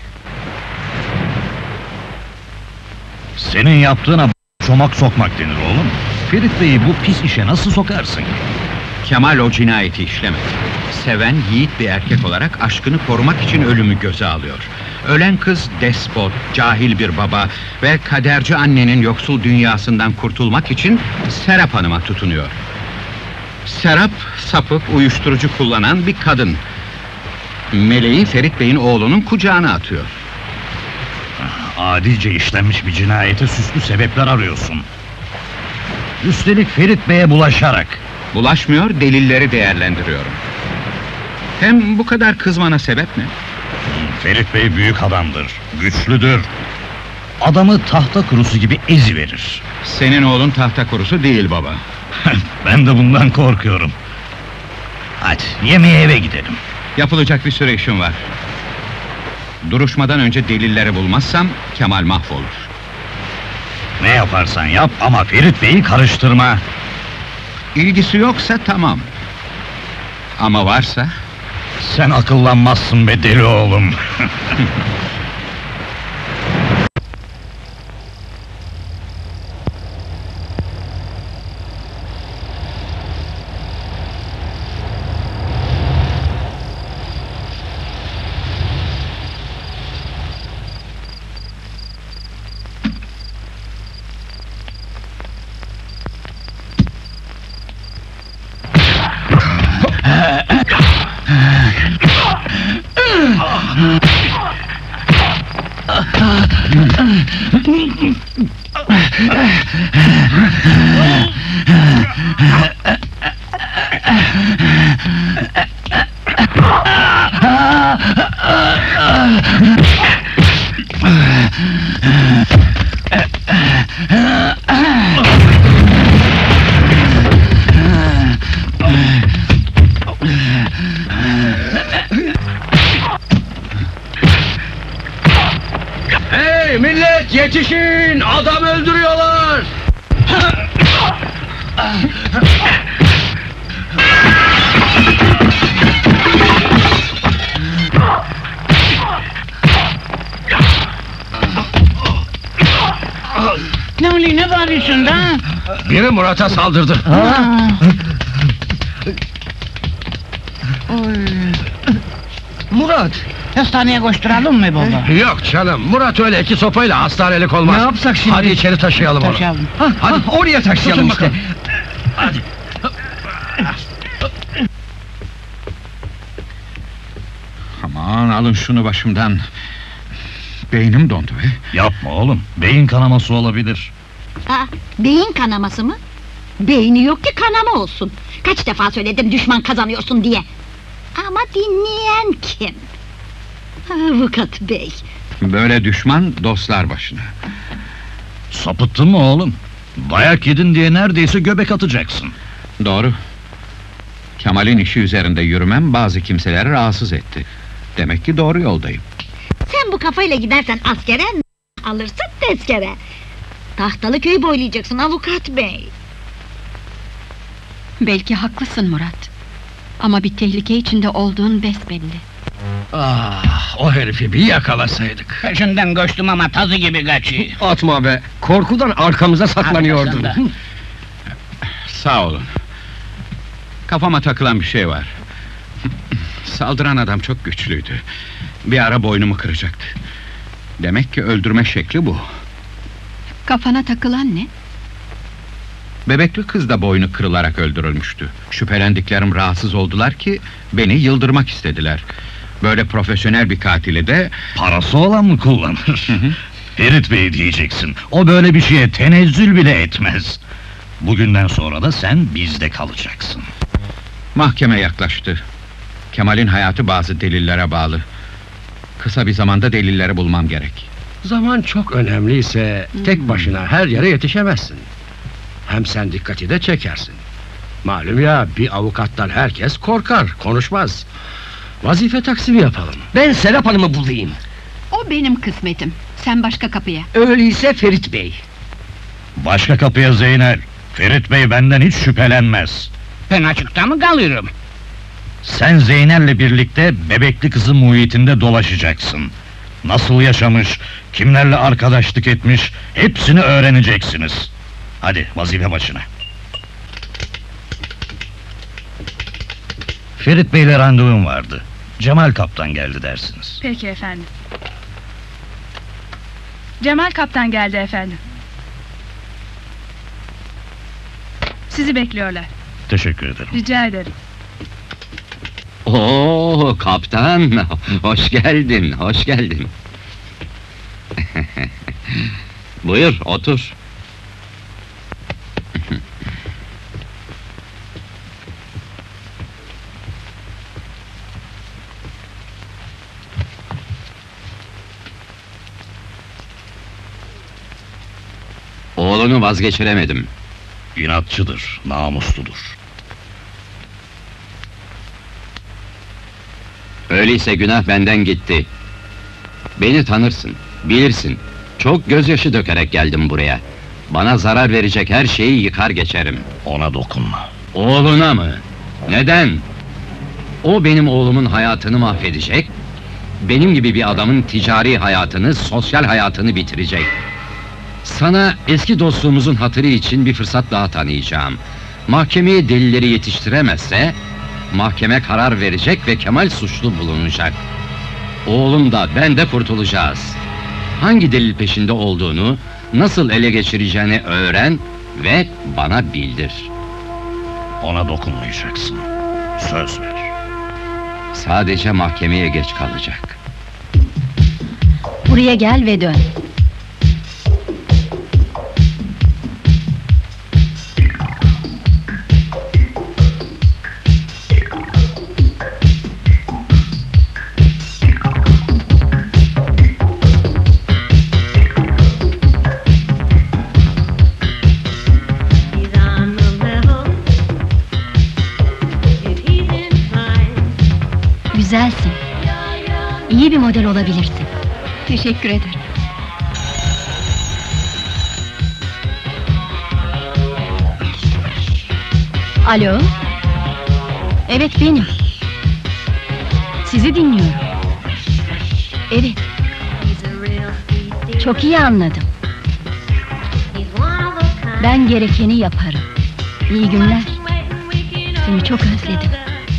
Senin yaptığına çomak sokmak denir oğlum. Ferit Bey'i bu pis işe nasıl sokarsın? Kemal o cinayeti işlemedi. Seven yiğit bir erkek olarak aşkını korumak için ölümü göze alıyor. Ölen kız despot, cahil bir baba ve kaderci annenin yoksul dünyasından kurtulmak için Serap Hanım'a tutunuyor. Serap, sapık, uyuşturucu kullanan bir kadın. Meleği Ferit Bey'in oğlunun kucağına atıyor. Adice işlenmiş bir cinayete süslü sebepler arıyorsun. Üstelik Ferit Bey'e bulaşarak. Bulaşmıyor, delilleri değerlendiriyorum. Hem bu kadar kızmana sebep ne? Ferit Bey büyük adamdır, güçlüdür. Adamı tahta kurusu gibi eziverir. Senin oğlun tahta kurusu değil baba. Ben de bundan korkuyorum. Hadi, yemeğe eve gidelim. Yapılacak bir sürü işim var. Duruşmadan önce delilleri bulmazsam Kemal mahvolur. Ne yaparsan yap ama Ferit Bey'i karıştırma. İlgisi yoksa tamam. Ama varsa... Sen akıllanmazsın be deli oğlum. Hey millet yetişin! Adam öldürüyorlar! Ne Biri Murat'a saldırdı. Murat! Hastaneye koşturalım mı baba? Yok canım, Murat öyle iki sopayla hastanelik olmaz. Ne yapsak şimdi? Hadi içeri taşıyalım, Taşıyalım. onu. Hadi oraya taşıyalım işte. Hadi. Aman alın şunu başımdan. Beynim dondu be. Yapma oğlum, beyin kanaması olabilir. Aa, beyin kanaması mı? Beyni yok ki kanama olsun. Kaç defa söyledim düşman kazanıyorsun diye. Ama dinleyen kim? Avukat bey. Böyle düşman dostlar başına. Sapıttın mı oğlum? Dayak yedin diye neredeyse göbek atacaksın. Doğru. Kemal'in işi üzerinde yürümem bazı kimseleri rahatsız etti. Demek ki doğru yoldayım. Sen bu kafayla gidersen askere, alırsın tezkere. Tahtalı köyü boylayacaksın avukat bey. Belki haklısın Murat. Ama bir tehlike içinde olduğun besbelli. Ah, o herifi bir yakalasaydık. Peşinden koştum ama tazı gibi kaçıyor. Atma be, korkudan arkamıza saklanıyordun. Arkasında. Sağ olun. Kafama takılan bir şey var. Saldıran adam çok güçlüydü. Bir ara boynumu kıracaktı. Demek ki öldürme şekli bu. Kafana takılan ne? Bebekli kız da boynu kırılarak öldürülmüştü. Şüphelendiklerim rahatsız oldular ki beni yıldırmak istediler. Böyle profesyonel bir katili de... Parası olan mı kullanır? Ferit Bey diyeceksin, o böyle bir şeye tenezzül bile etmez. Bugünden sonra da sen bizde kalacaksın. Mahkeme yaklaştı. Kemal'in hayatı bazı delillere bağlı. Kısa bir zamanda delilleri bulmam gerek. Zaman çok önemliyse tek başına her yere yetişemezsin. Hem sen dikkati de çekersin. Malum ya, bir avukattan herkes korkar, konuşmaz. Vazife taksimi yapalım. Ben Serap Hanım'ı bulayım. O benim kısmetim. Sen başka kapıya. Öyleyse Ferit Bey. Başka kapıya Zeynel. Ferit Bey benden hiç şüphelenmez. Ben açıkta mı kalıyorum? Sen Zeynel'le birlikte bebekli kızın muhitinde dolaşacaksın. Nasıl yaşamış, kimlerle arkadaşlık etmiş, hepsini öğreneceksiniz. Hadi vazife başına. Ferit Bey'le randevum vardı. Cemal Kaptan geldi dersiniz. Peki efendim. Cemal Kaptan geldi efendim. Sizi bekliyorlar. Teşekkür ederim. Rica ederim. Oo kaptan, hoş geldin, hoş geldin. Buyur, otur. Oğlunu vazgeçiremedim. İnatçıdır, namusludur. Öyleyse günah benden gitti. Beni tanırsın, bilirsin. Çok gözyaşı dökerek geldim buraya. Bana zarar verecek her şeyi yıkar geçerim. Ona dokunma. Oğluna mı? Neden? O benim oğlumun hayatını mahvedecek, benim gibi bir adamın ticari hayatını, sosyal hayatını bitirecek. Sana eski dostluğumuzun hatırı için bir fırsat daha tanıyacağım. Mahkemeye delilleri yetiştiremezse, mahkeme karar verecek ve Kemal suçlu bulunacak. Oğlum da ben de kurtulacağız. Hangi delil peşinde olduğunu, nasıl ele geçireceğini öğren ve bana bildir. Ona dokunmayacaksın. Söz ver. Sadece mahkemeye geç kalacak. Buraya gel ve dön. Güzelsin. İyi bir model olabilirsin. Teşekkür ederim. Alo? Evet benim. Sizi dinliyorum. Evet. Çok iyi anladım. Ben gerekeni yaparım. İyi günler. Seni çok özledim.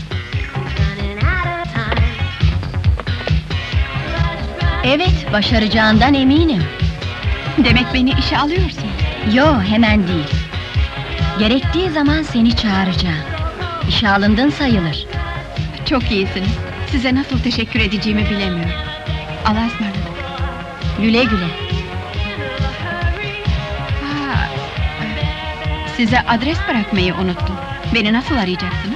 Evet, başaracağından eminim. Demek beni işe alıyorsun. Yo, hemen değil. Gerektiği zaman seni çağıracağım. İşe alındın sayılır. Çok iyisiniz. Size nasıl teşekkür edeceğimi bilemiyorum. Allah'a ısmarladık. Güle güle. Ha, size adres bırakmayı unuttum. Beni nasıl arayacaksınız?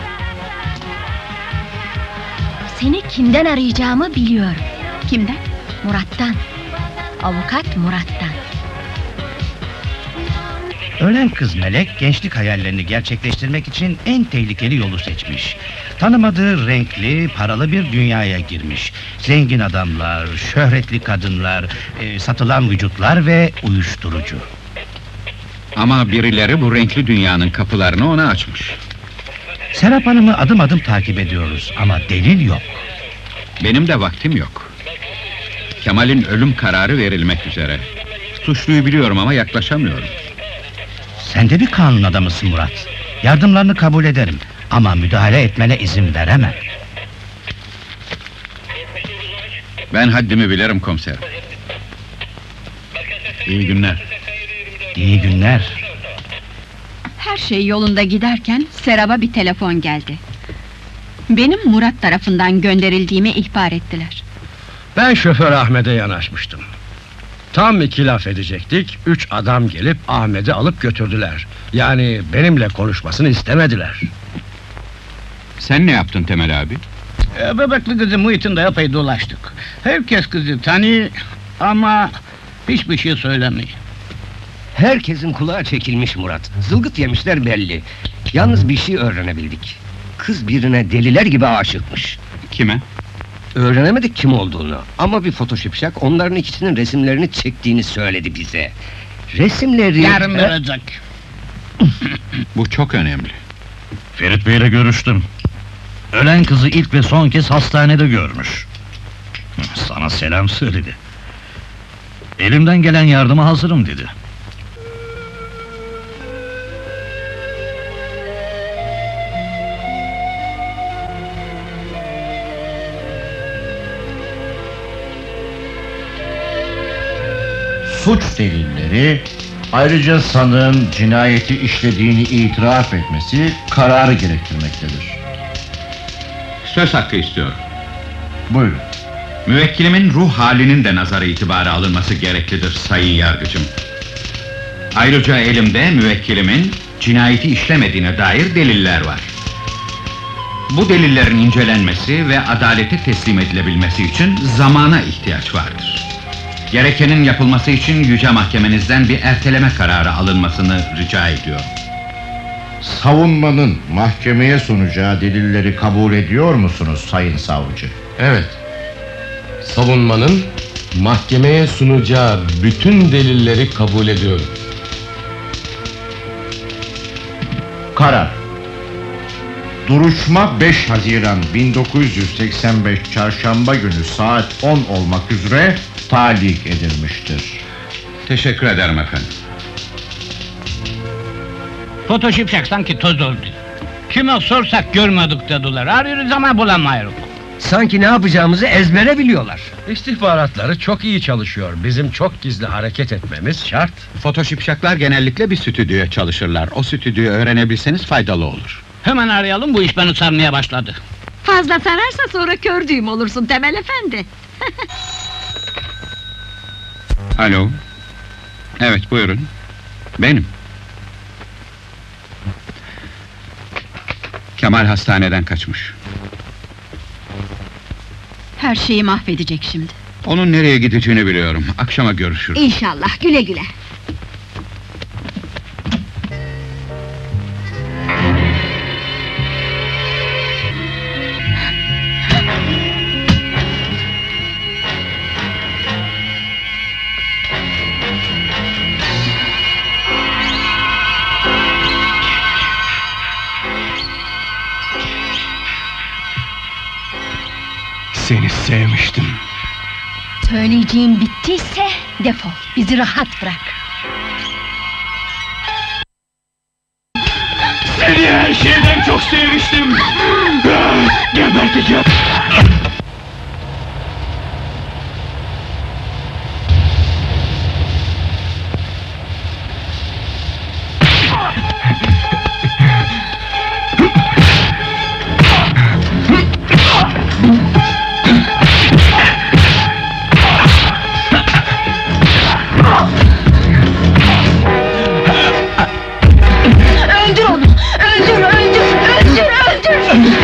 Seni kimden arayacağımı biliyorum. Kimden? Murat'tan. Avukat Murat'tan. Ölen kız Melek, gençlik hayallerini gerçekleştirmek için en tehlikeli yolu seçmiş. Tanımadığı renkli, paralı bir dünyaya girmiş. Zengin adamlar, şöhretli kadınlar, e, satılan vücutlar ve uyuşturucu. Ama birileri bu renkli dünyanın kapılarını ona açmış. Serap Hanım'ı adım adım takip ediyoruz ama delil yok. Benim de vaktim yok. Kemal'in ölüm kararı verilmek üzere. Suçluyu biliyorum ama yaklaşamıyorum. Sen de bir kanun adamısın Murat. Yardımlarını kabul ederim ama müdahale etmene izin veremem. Ben haddimi bilirim komiserim. İyi günler. İyi günler. Her şey yolunda giderken Serap'a bir telefon geldi. Benim Murat tarafından gönderildiğimi ihbar ettiler. Ben şoför Ahmet'e yanaşmıştım. Tam iki laf edecektik, üç adam gelip Ahmet'i alıp götürdüler. Yani benimle konuşmasını istemediler. Sen ne yaptın Temel abi? Ee, bebekli kızı muhitinde epey dolaştık. Herkes kızı tanıyor ama hiçbir şey söylemiyor. Herkesin kulağı çekilmiş Murat. Zılgıt yemişler belli. Yalnız bir şey öğrenebildik. Kız birine deliler gibi aşıkmış. Kime? Öğrenemedik kim olduğunu. Ama bir fotoşipşak onların ikisinin resimlerini çektiğini söyledi bize. Resimleri... Yarın verecek. Bu çok önemli. Ferit Bey'le görüştüm. Ölen kızı ilk ve son kez hastanede görmüş. Sana selam söyledi. Elimden gelen yardıma hazırım dedi. Suç delilleri, ayrıca sanığın cinayeti işlediğini itiraf etmesi kararı gerektirmektedir. Söz hakkı istiyorum. Buyurun. Müvekkilimin ruh halinin de nazara itibara alınması gereklidir sayın yargıcım. Ayrıca elimde müvekkilimin cinayeti işlemediğine dair deliller var. Bu delillerin incelenmesi ve adalete teslim edilebilmesi için zamana ihtiyaç vardır. Gerekenin yapılması için Yüce Mahkemenizden bir erteleme kararı alınmasını rica ediyorum. Savunmanın mahkemeye sunacağı delilleri kabul ediyor musunuz sayın savcı? Evet. Savunmanın mahkemeye sunacağı bütün delilleri kabul ediyorum. Karar. Duruşma beş Haziran bin dokuz yüz seksen beş Çarşamba günü saat on olmak üzere talik edilmiştir. Teşekkür ederim efendim. Fotoşipşak sanki toz oldu. Kime sorsak görmedik dediler. Arıyoruz ama bulamıyoruz. Sanki ne yapacağımızı ezbere biliyorlar. İstihbaratları çok iyi çalışıyor. Bizim çok gizli hareket etmemiz şart. Fotoşipşaklar genellikle bir stüdyoya çalışırlar. O stüdyoyu öğrenebilseniz faydalı olur. Hemen arayalım, bu iş beni sarmaya başladı. Fazla sararsa sonra kör düğüm olursun Temel efendi. Alo. Evet, buyurun. Benim. Kemal hastaneden kaçmış. Her şeyi mahvedecek şimdi. Onun nereye gideceğini biliyorum. Akşama görüşürüz. İnşallah, güle güle. Seni sevmiştim. Söyleyeceğin bittiyse defol, bizi rahat bırak. Her şeyden çok sevmiştim. Geberteceğim. Öldür onu! Öldür, öldür, öldür, öldür!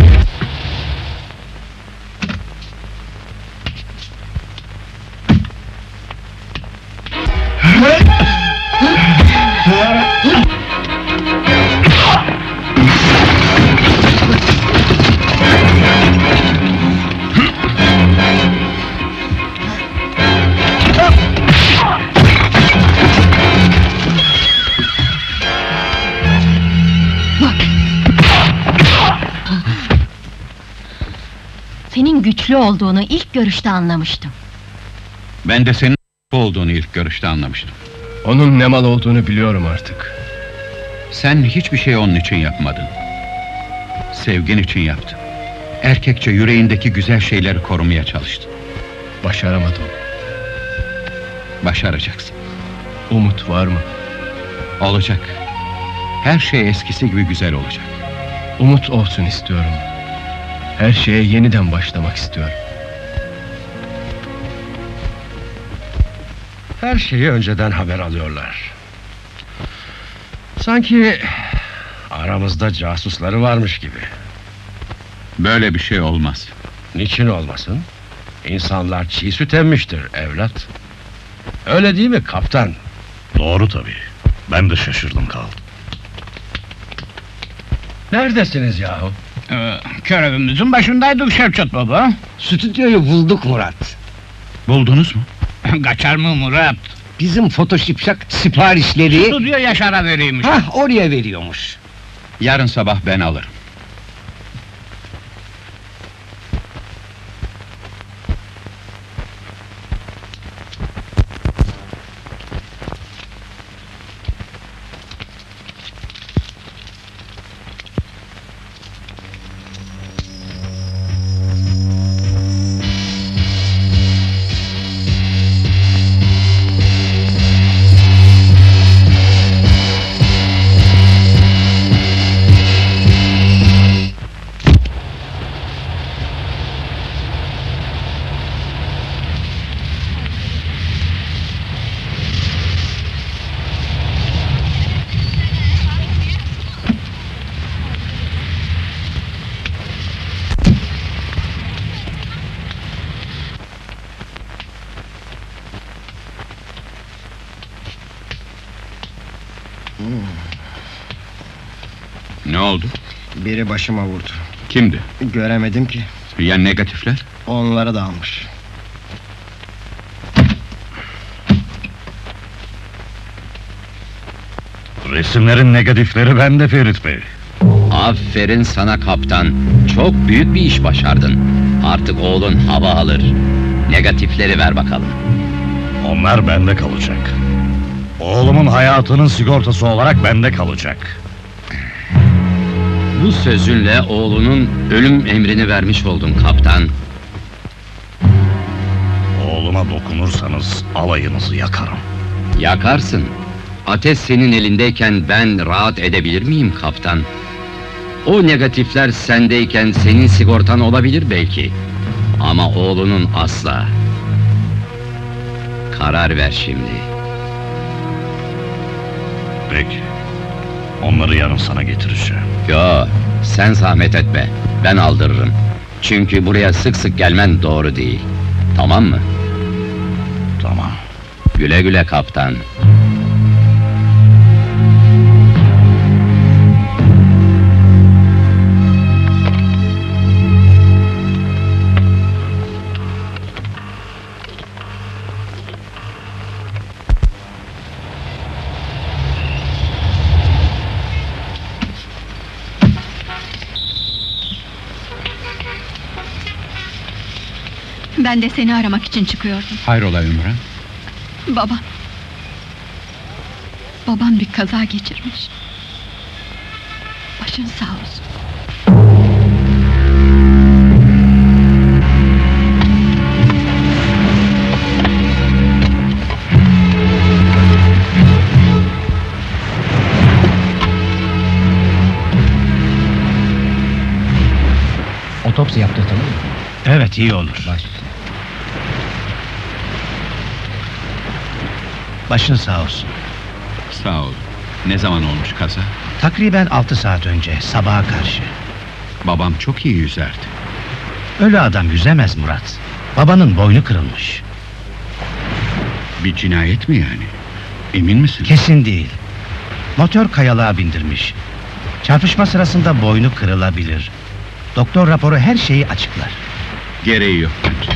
Senin güçlü olduğunu ilk görüşte anlamıştım. Ben de senin olduğunu ilk görüşte anlamıştım. Onun ne mal olduğunu biliyorum artık. Sen hiçbir şey onun için yapmadın. Sevgin için yaptın. Erkekçe yüreğindeki güzel şeyleri korumaya çalıştın. Başaramadım. Başaracaksın. Umut var mı? Olacak. Her şey eskisi gibi güzel olacak. Umut olsun istiyorum. Her şeye yeniden başlamak istiyorum. Her şeyi önceden haber alıyorlar. Sanki aramızda casusları varmış gibi. Böyle bir şey olmaz. Niçin olmasın? İnsanlar çiğ süt emmiştir evlat. Öyle değil mi kaptan? Doğru tabii. Ben de şaşırdım kaldım. Neredesiniz yahu? Ee, körevimizin başındaydık Şevket baba. Stüdyoyu bulduk Murat. Buldunuz mu? Kaçar mı Murat? Bizim fotoşipşak siparişleri... Stüdyo Yaşar'a veriymiş. Hah, oraya veriyormuş. Yarın sabah ben alırım. Ne oldu? Biri başıma vurdu. Kimdi? Göremedim ki. Ya negatifler? Onları da almış. Resimlerin negatifleri bende Ferit Bey. Aferin sana kaptan. Çok büyük bir iş başardın. Artık oğlun hava alır. Negatifleri ver bakalım. Onlar bende kalacak. Oğlumun hayatının sigortası olarak bende kalacak. Bu sözünle oğlunun ölüm emrini vermiş oldun kaptan. Oğluma dokunursanız alayınızı yakarım. Yakarsın. Ateş senin elindeyken ben rahat edebilir miyim kaptan? O negatifler sendeyken senin sigortan olabilir belki. Ama oğlunun asla. Karar ver şimdi. Peki. Onları yarın sana getireceğim. Yo, sen zahmet etme. Ben aldırırım. Çünkü buraya sık sık gelmen doğru değil. Tamam mı? Tamam. Güle güle kaptan. Ben de seni aramak için çıkıyordum. Hayrola Ümran? Babam. Babam bir kaza geçirmiş. Başın sağ olsun. Otopsi yaptırtalım mı? Evet, iyi olur. Baş. Başın sağ olsun. Sağ ol. Ne zaman olmuş kaza? Takriben altı saat önce, sabaha karşı. Babam çok iyi yüzerdi. Ölü adam yüzemez Murat. Babanın boynu kırılmış. Bir cinayet mi yani? Emin misin? Kesin değil. Motor kayalığa bindirmiş. Çarpışma sırasında boynu kırılabilir. Doktor raporu her şeyi açıklar. Gereği yok bence.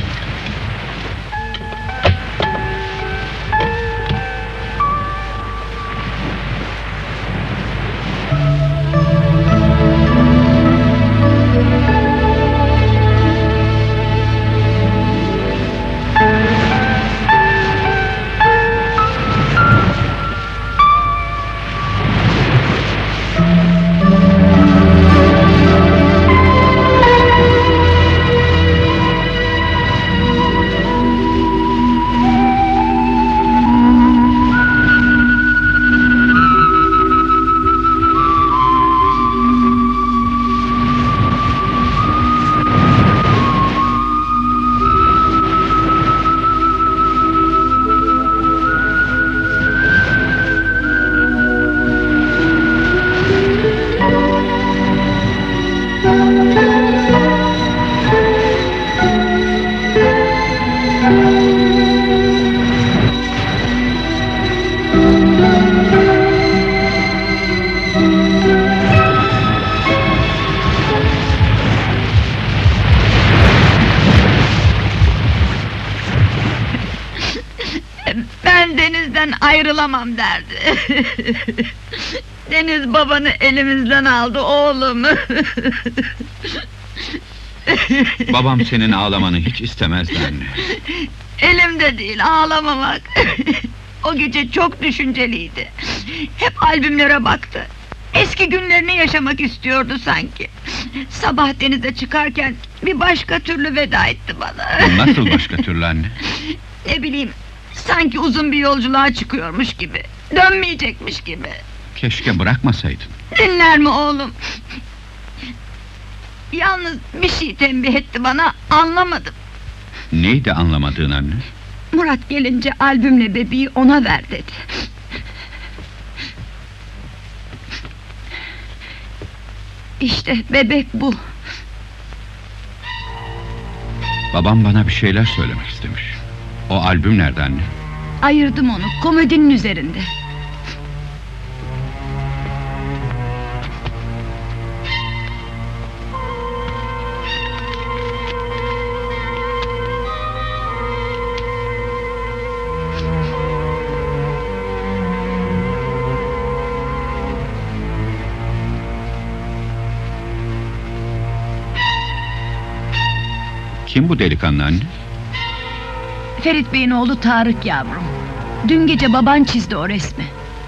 Ben Deniz'den ayrılamam derdi. Deniz babanı elimizden aldı oğlum. Babam senin ağlamanı hiç istemezdi anne. Elimde değil ağlamamak. O gece çok düşünceliydi. Hep albümlere baktı. Eski günlerini yaşamak istiyordu sanki. Sabah denize çıkarken bir başka türlü veda etti bana. Nasıl başka türlü anne? Ne bileyim, sanki uzun bir yolculuğa çıkıyormuş gibi, dönmeyecekmiş gibi. Keşke bırakmasaydın. Dinler mi oğlum? Yalnız bir şey tembih etti bana, anlamadım. Neydi anlamadığın anne? Murat gelince albümle bebeği ona ver dedi. İşte bebek bu. Babam bana bir şeyler söylemek istemiş. O albüm nerede anne? Ayırdım onu, komodinin üzerinde. Kim bu delikanlı anne? Ferit Bey'in oğlu Tarık yavrum. Dün gece baban çizdi o resmi.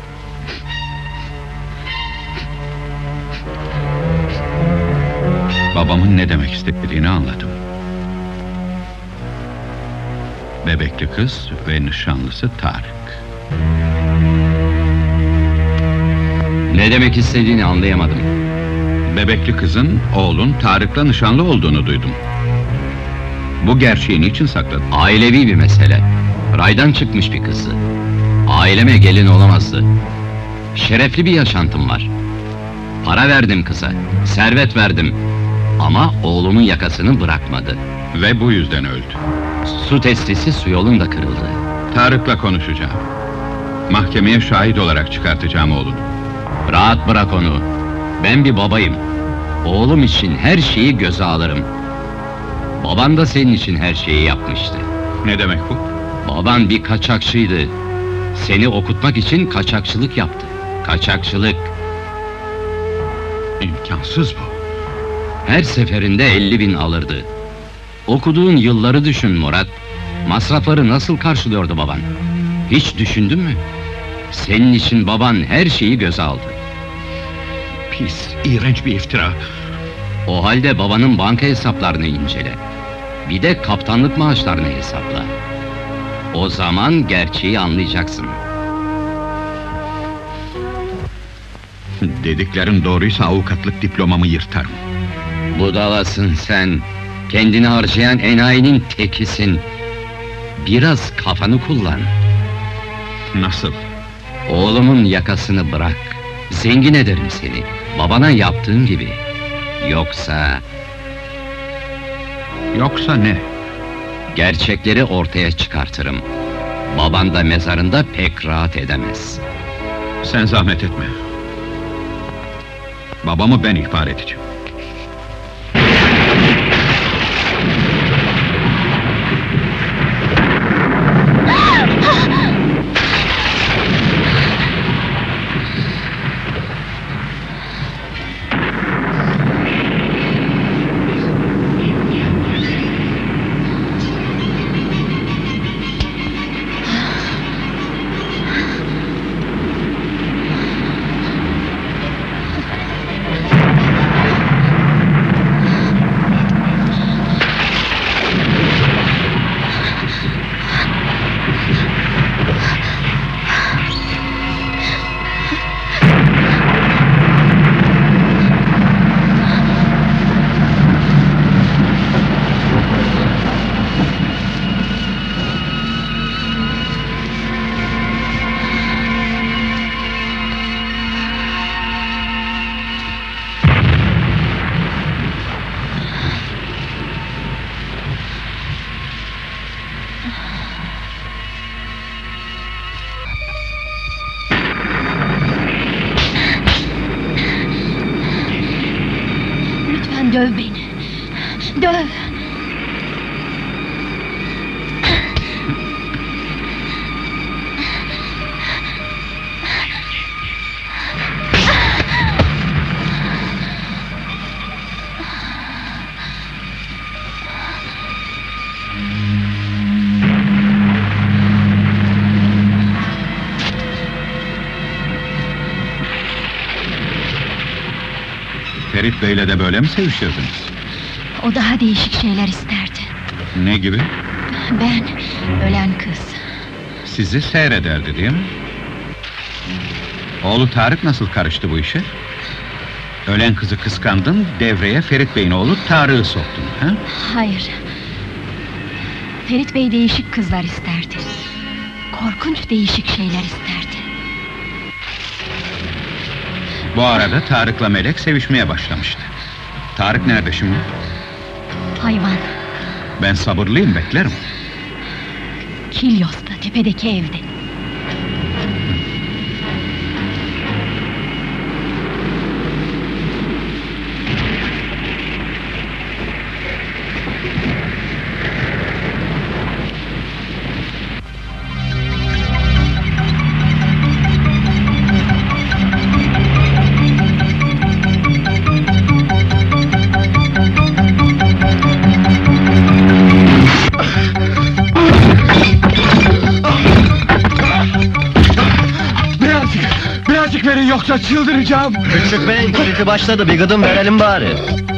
Babamın ne demek istediğini anladım. Bebekli kız ve nişanlısı Tarık. Ne demek istediğini anlayamadım. Bebekli kızın oğlun Tarık'la nişanlı olduğunu duydum. Bu gerçeği niçin sakladın? Ailevi bir mesele. Raydan çıkmış bir kızı. Aileme gelin olamazdı. Şerefli bir yaşantım var. Para verdim kıza, servet verdim. Ama oğlumun yakasını bırakmadı. Ve bu yüzden öldü. Su testisi su yolunda kırıldı. Tarık'la konuşacağım. Mahkemeye şahit olarak çıkartacağım oğlunu. Rahat bırak onu. Ben bir babayım. Oğlum için her şeyi göze alırım. Baban da senin için her şeyi yapmıştı. Ne demek bu? Baban bir kaçakçıydı. Seni okutmak için kaçakçılık yaptı. Kaçakçılık. İmkansız bu. Her seferinde elli bin alırdı. Okuduğun yılları düşün Murat. Masrafları nasıl karşılıyordu baban? Hiç düşündün mü? Senin için baban her şeyi göze aldı. Pis, iğrenç bir iftira. O halde babanın banka hesaplarını incele. Bir de kaptanlık maaşlarını hesapla. O zaman gerçeği anlayacaksın. Dediklerin doğruysa avukatlık diplomamı yırtarım. Budalasın sen. Kendini harcayan enayinin tekisin. Biraz kafanı kullan. Nasıl? Oğlumun yakasını bırak. Zengin ederim seni. Babana yaptığın gibi. Yoksa... Yoksa ne? Gerçekleri ortaya çıkartırım. Baban da mezarında pek rahat edemez. Sen zahmet etme. Babamı ben ihbar edeceğim. Döv beni. Döv. Ferit Bey'le de böyle mi sevişirdiniz? O daha değişik şeyler isterdi. Ne gibi? Ben, ölen kız. Sizi seyrederdi değil mi? Oğlu Tarık nasıl karıştı bu işe? Ölen kızı kıskandın, devreye Ferit Bey'in oğlu Tarık'ı soktun, ha? Hayır. Ferit Bey değişik kızlar isterdi. Korkunç değişik şeyler isterdi. Bu arada Tarık'la Melek sevişmeye başlamıştı. Tarık nerede şimdi? Hayvan. Ben sabırlıyım, beklerim. Kilyos'ta, tepedeki evde. Yoksa çıldıracağım. Küçük bey, gürültü başladı, bir gıdım verelim bari.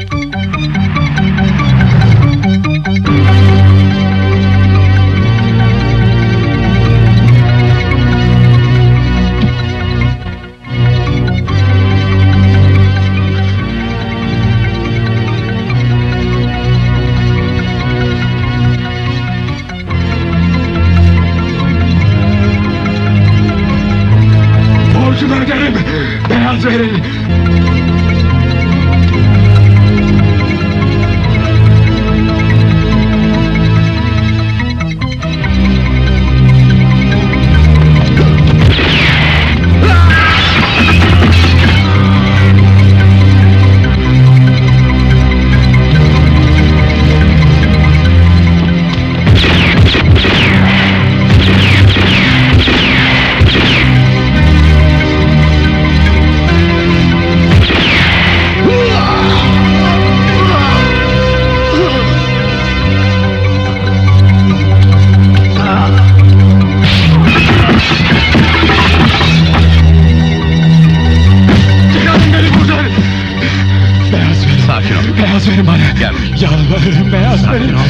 Borcumu öderim, beyaz verin. Yalvarırım Beyaz Bey. Sakin ol.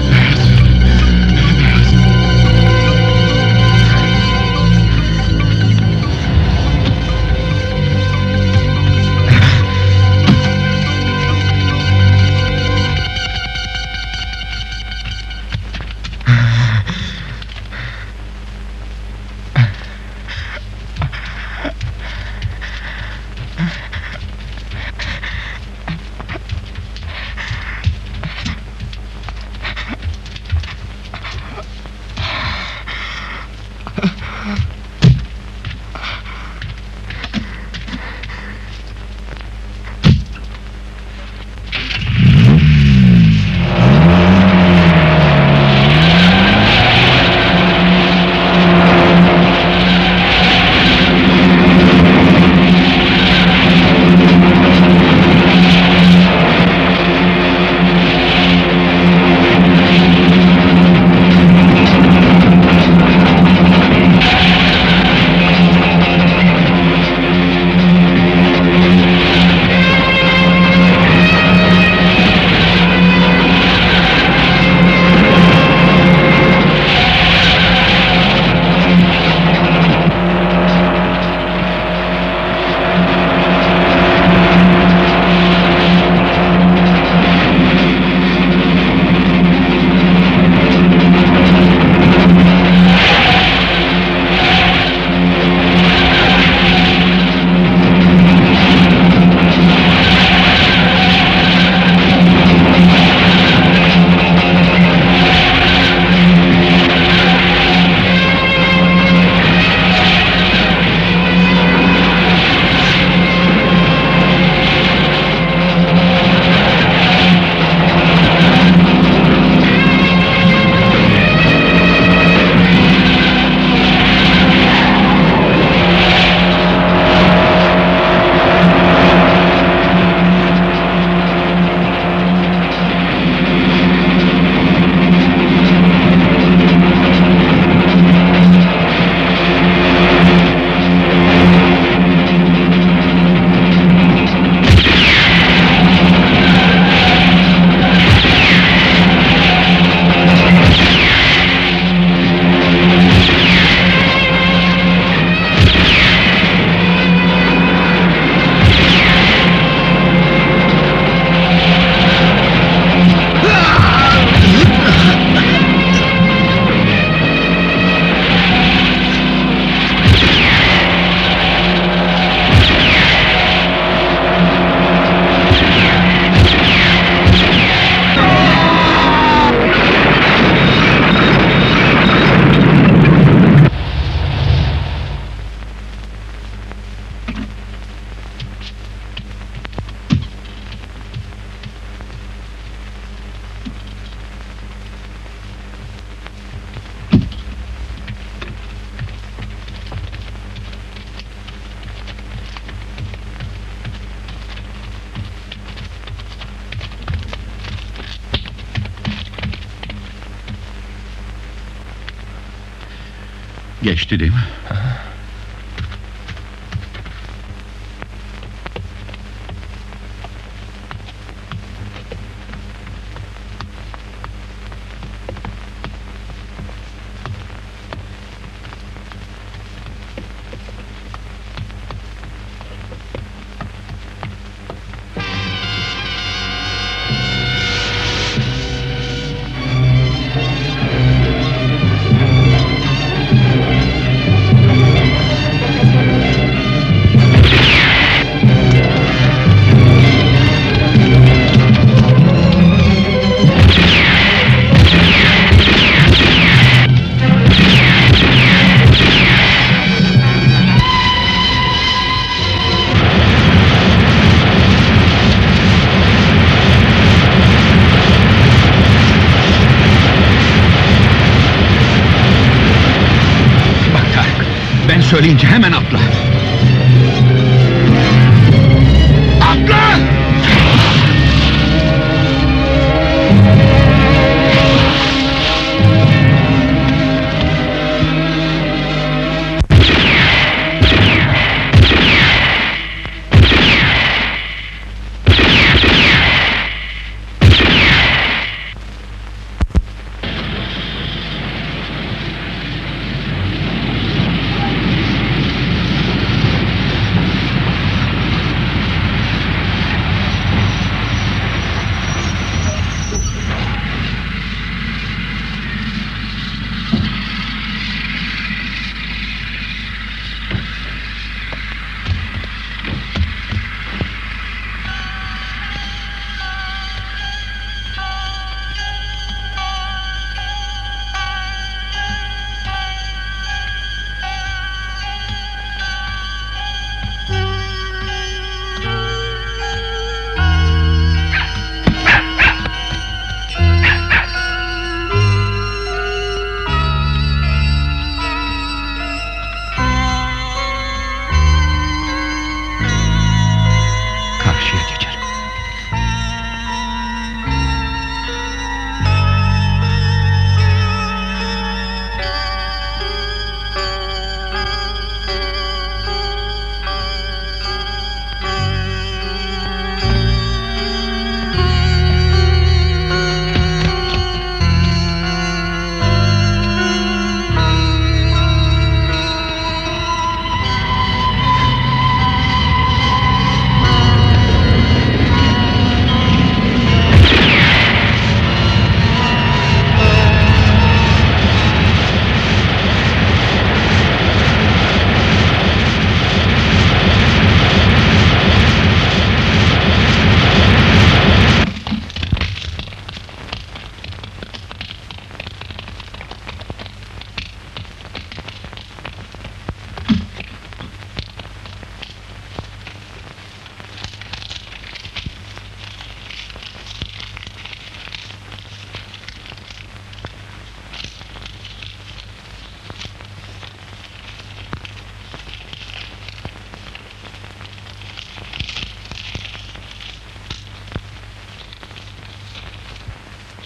Geçti değil mi? Ben söyleyince hemen atla. Atla!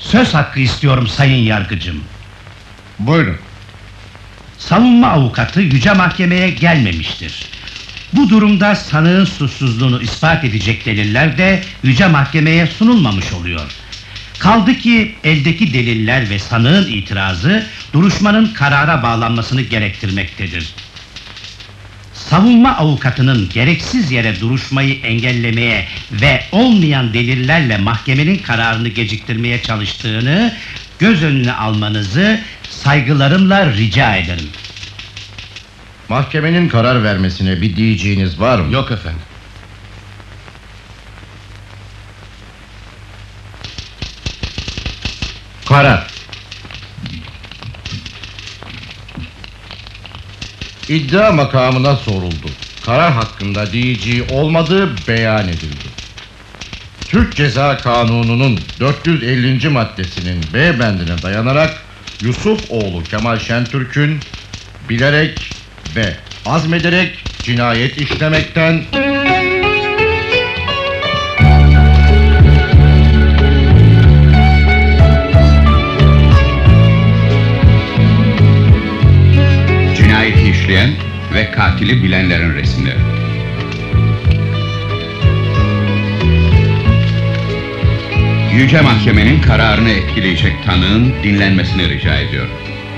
Söz hakkı istiyorum sayın yargıcım. Buyurun. Savunma avukatı yüce mahkemeye gelmemiştir. Bu durumda sanığın suçsuzluğunu ispat edecek deliller de yüce mahkemeye sunulmamış oluyor. Kaldı ki eldeki deliller ve sanığın itirazı duruşmanın karara bağlanmasını gerektirmektedir. Savunma avukatının gereksiz yere duruşmayı engellemeye ve olmayan delillerle mahkemenin kararını geciktirmeye çalıştığını göz önüne almanızı saygılarımla rica ederim. Mahkemenin karar vermesine bir diyeceğiniz var mı? Yok efendim. Karar. İddia makamına soruldu. Karar hakkında diyeceği olmadığı beyan edildi. Türk Ceza Kanunu'nun dört yüz ellinci maddesinin B bendine dayanarak Yusuf oğlu Kemal Şentürk'ün bilerek ve azmederek cinayet işlemekten cinayeti işleyen ve katili bilenlerin resimleri. Yüce Mahkemenin kararını etkileyecek tanığın dinlenmesini rica ediyorum.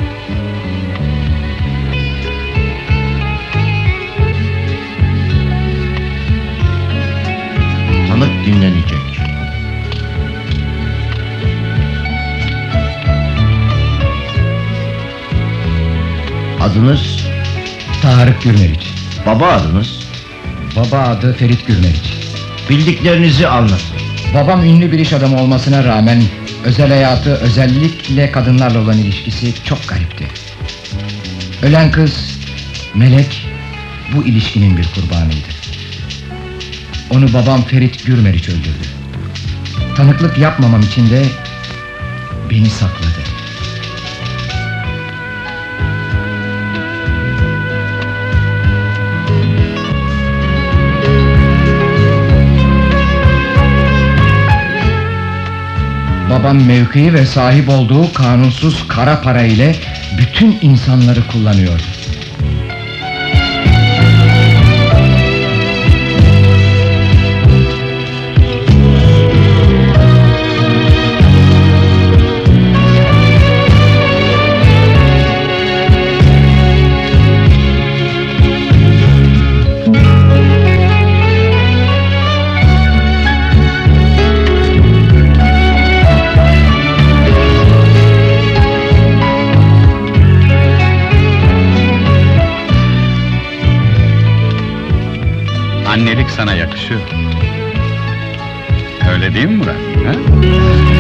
tanık dinlenecek. Adınız? Tarık Gürmeriç. Baba adınız? Baba adı Ferit Gürmeriç. Bildiklerinizi anlatın. Babam ünlü bir iş adamı olmasına rağmen özel hayatı, özellikle kadınlarla olan ilişkisi çok garipti. Ölen kız Melek bu ilişkinin bir kurbanıydı. Onu babam Ferit Gürmeriç öldürdü. Tanıklık yapmamam için de beni sakladı. Babam mevkii ve sahip olduğu kanunsuz kara para ile bütün insanları kullanıyordu. Annelik sana yakışıyor. Öyle değil mi Murat? Ha?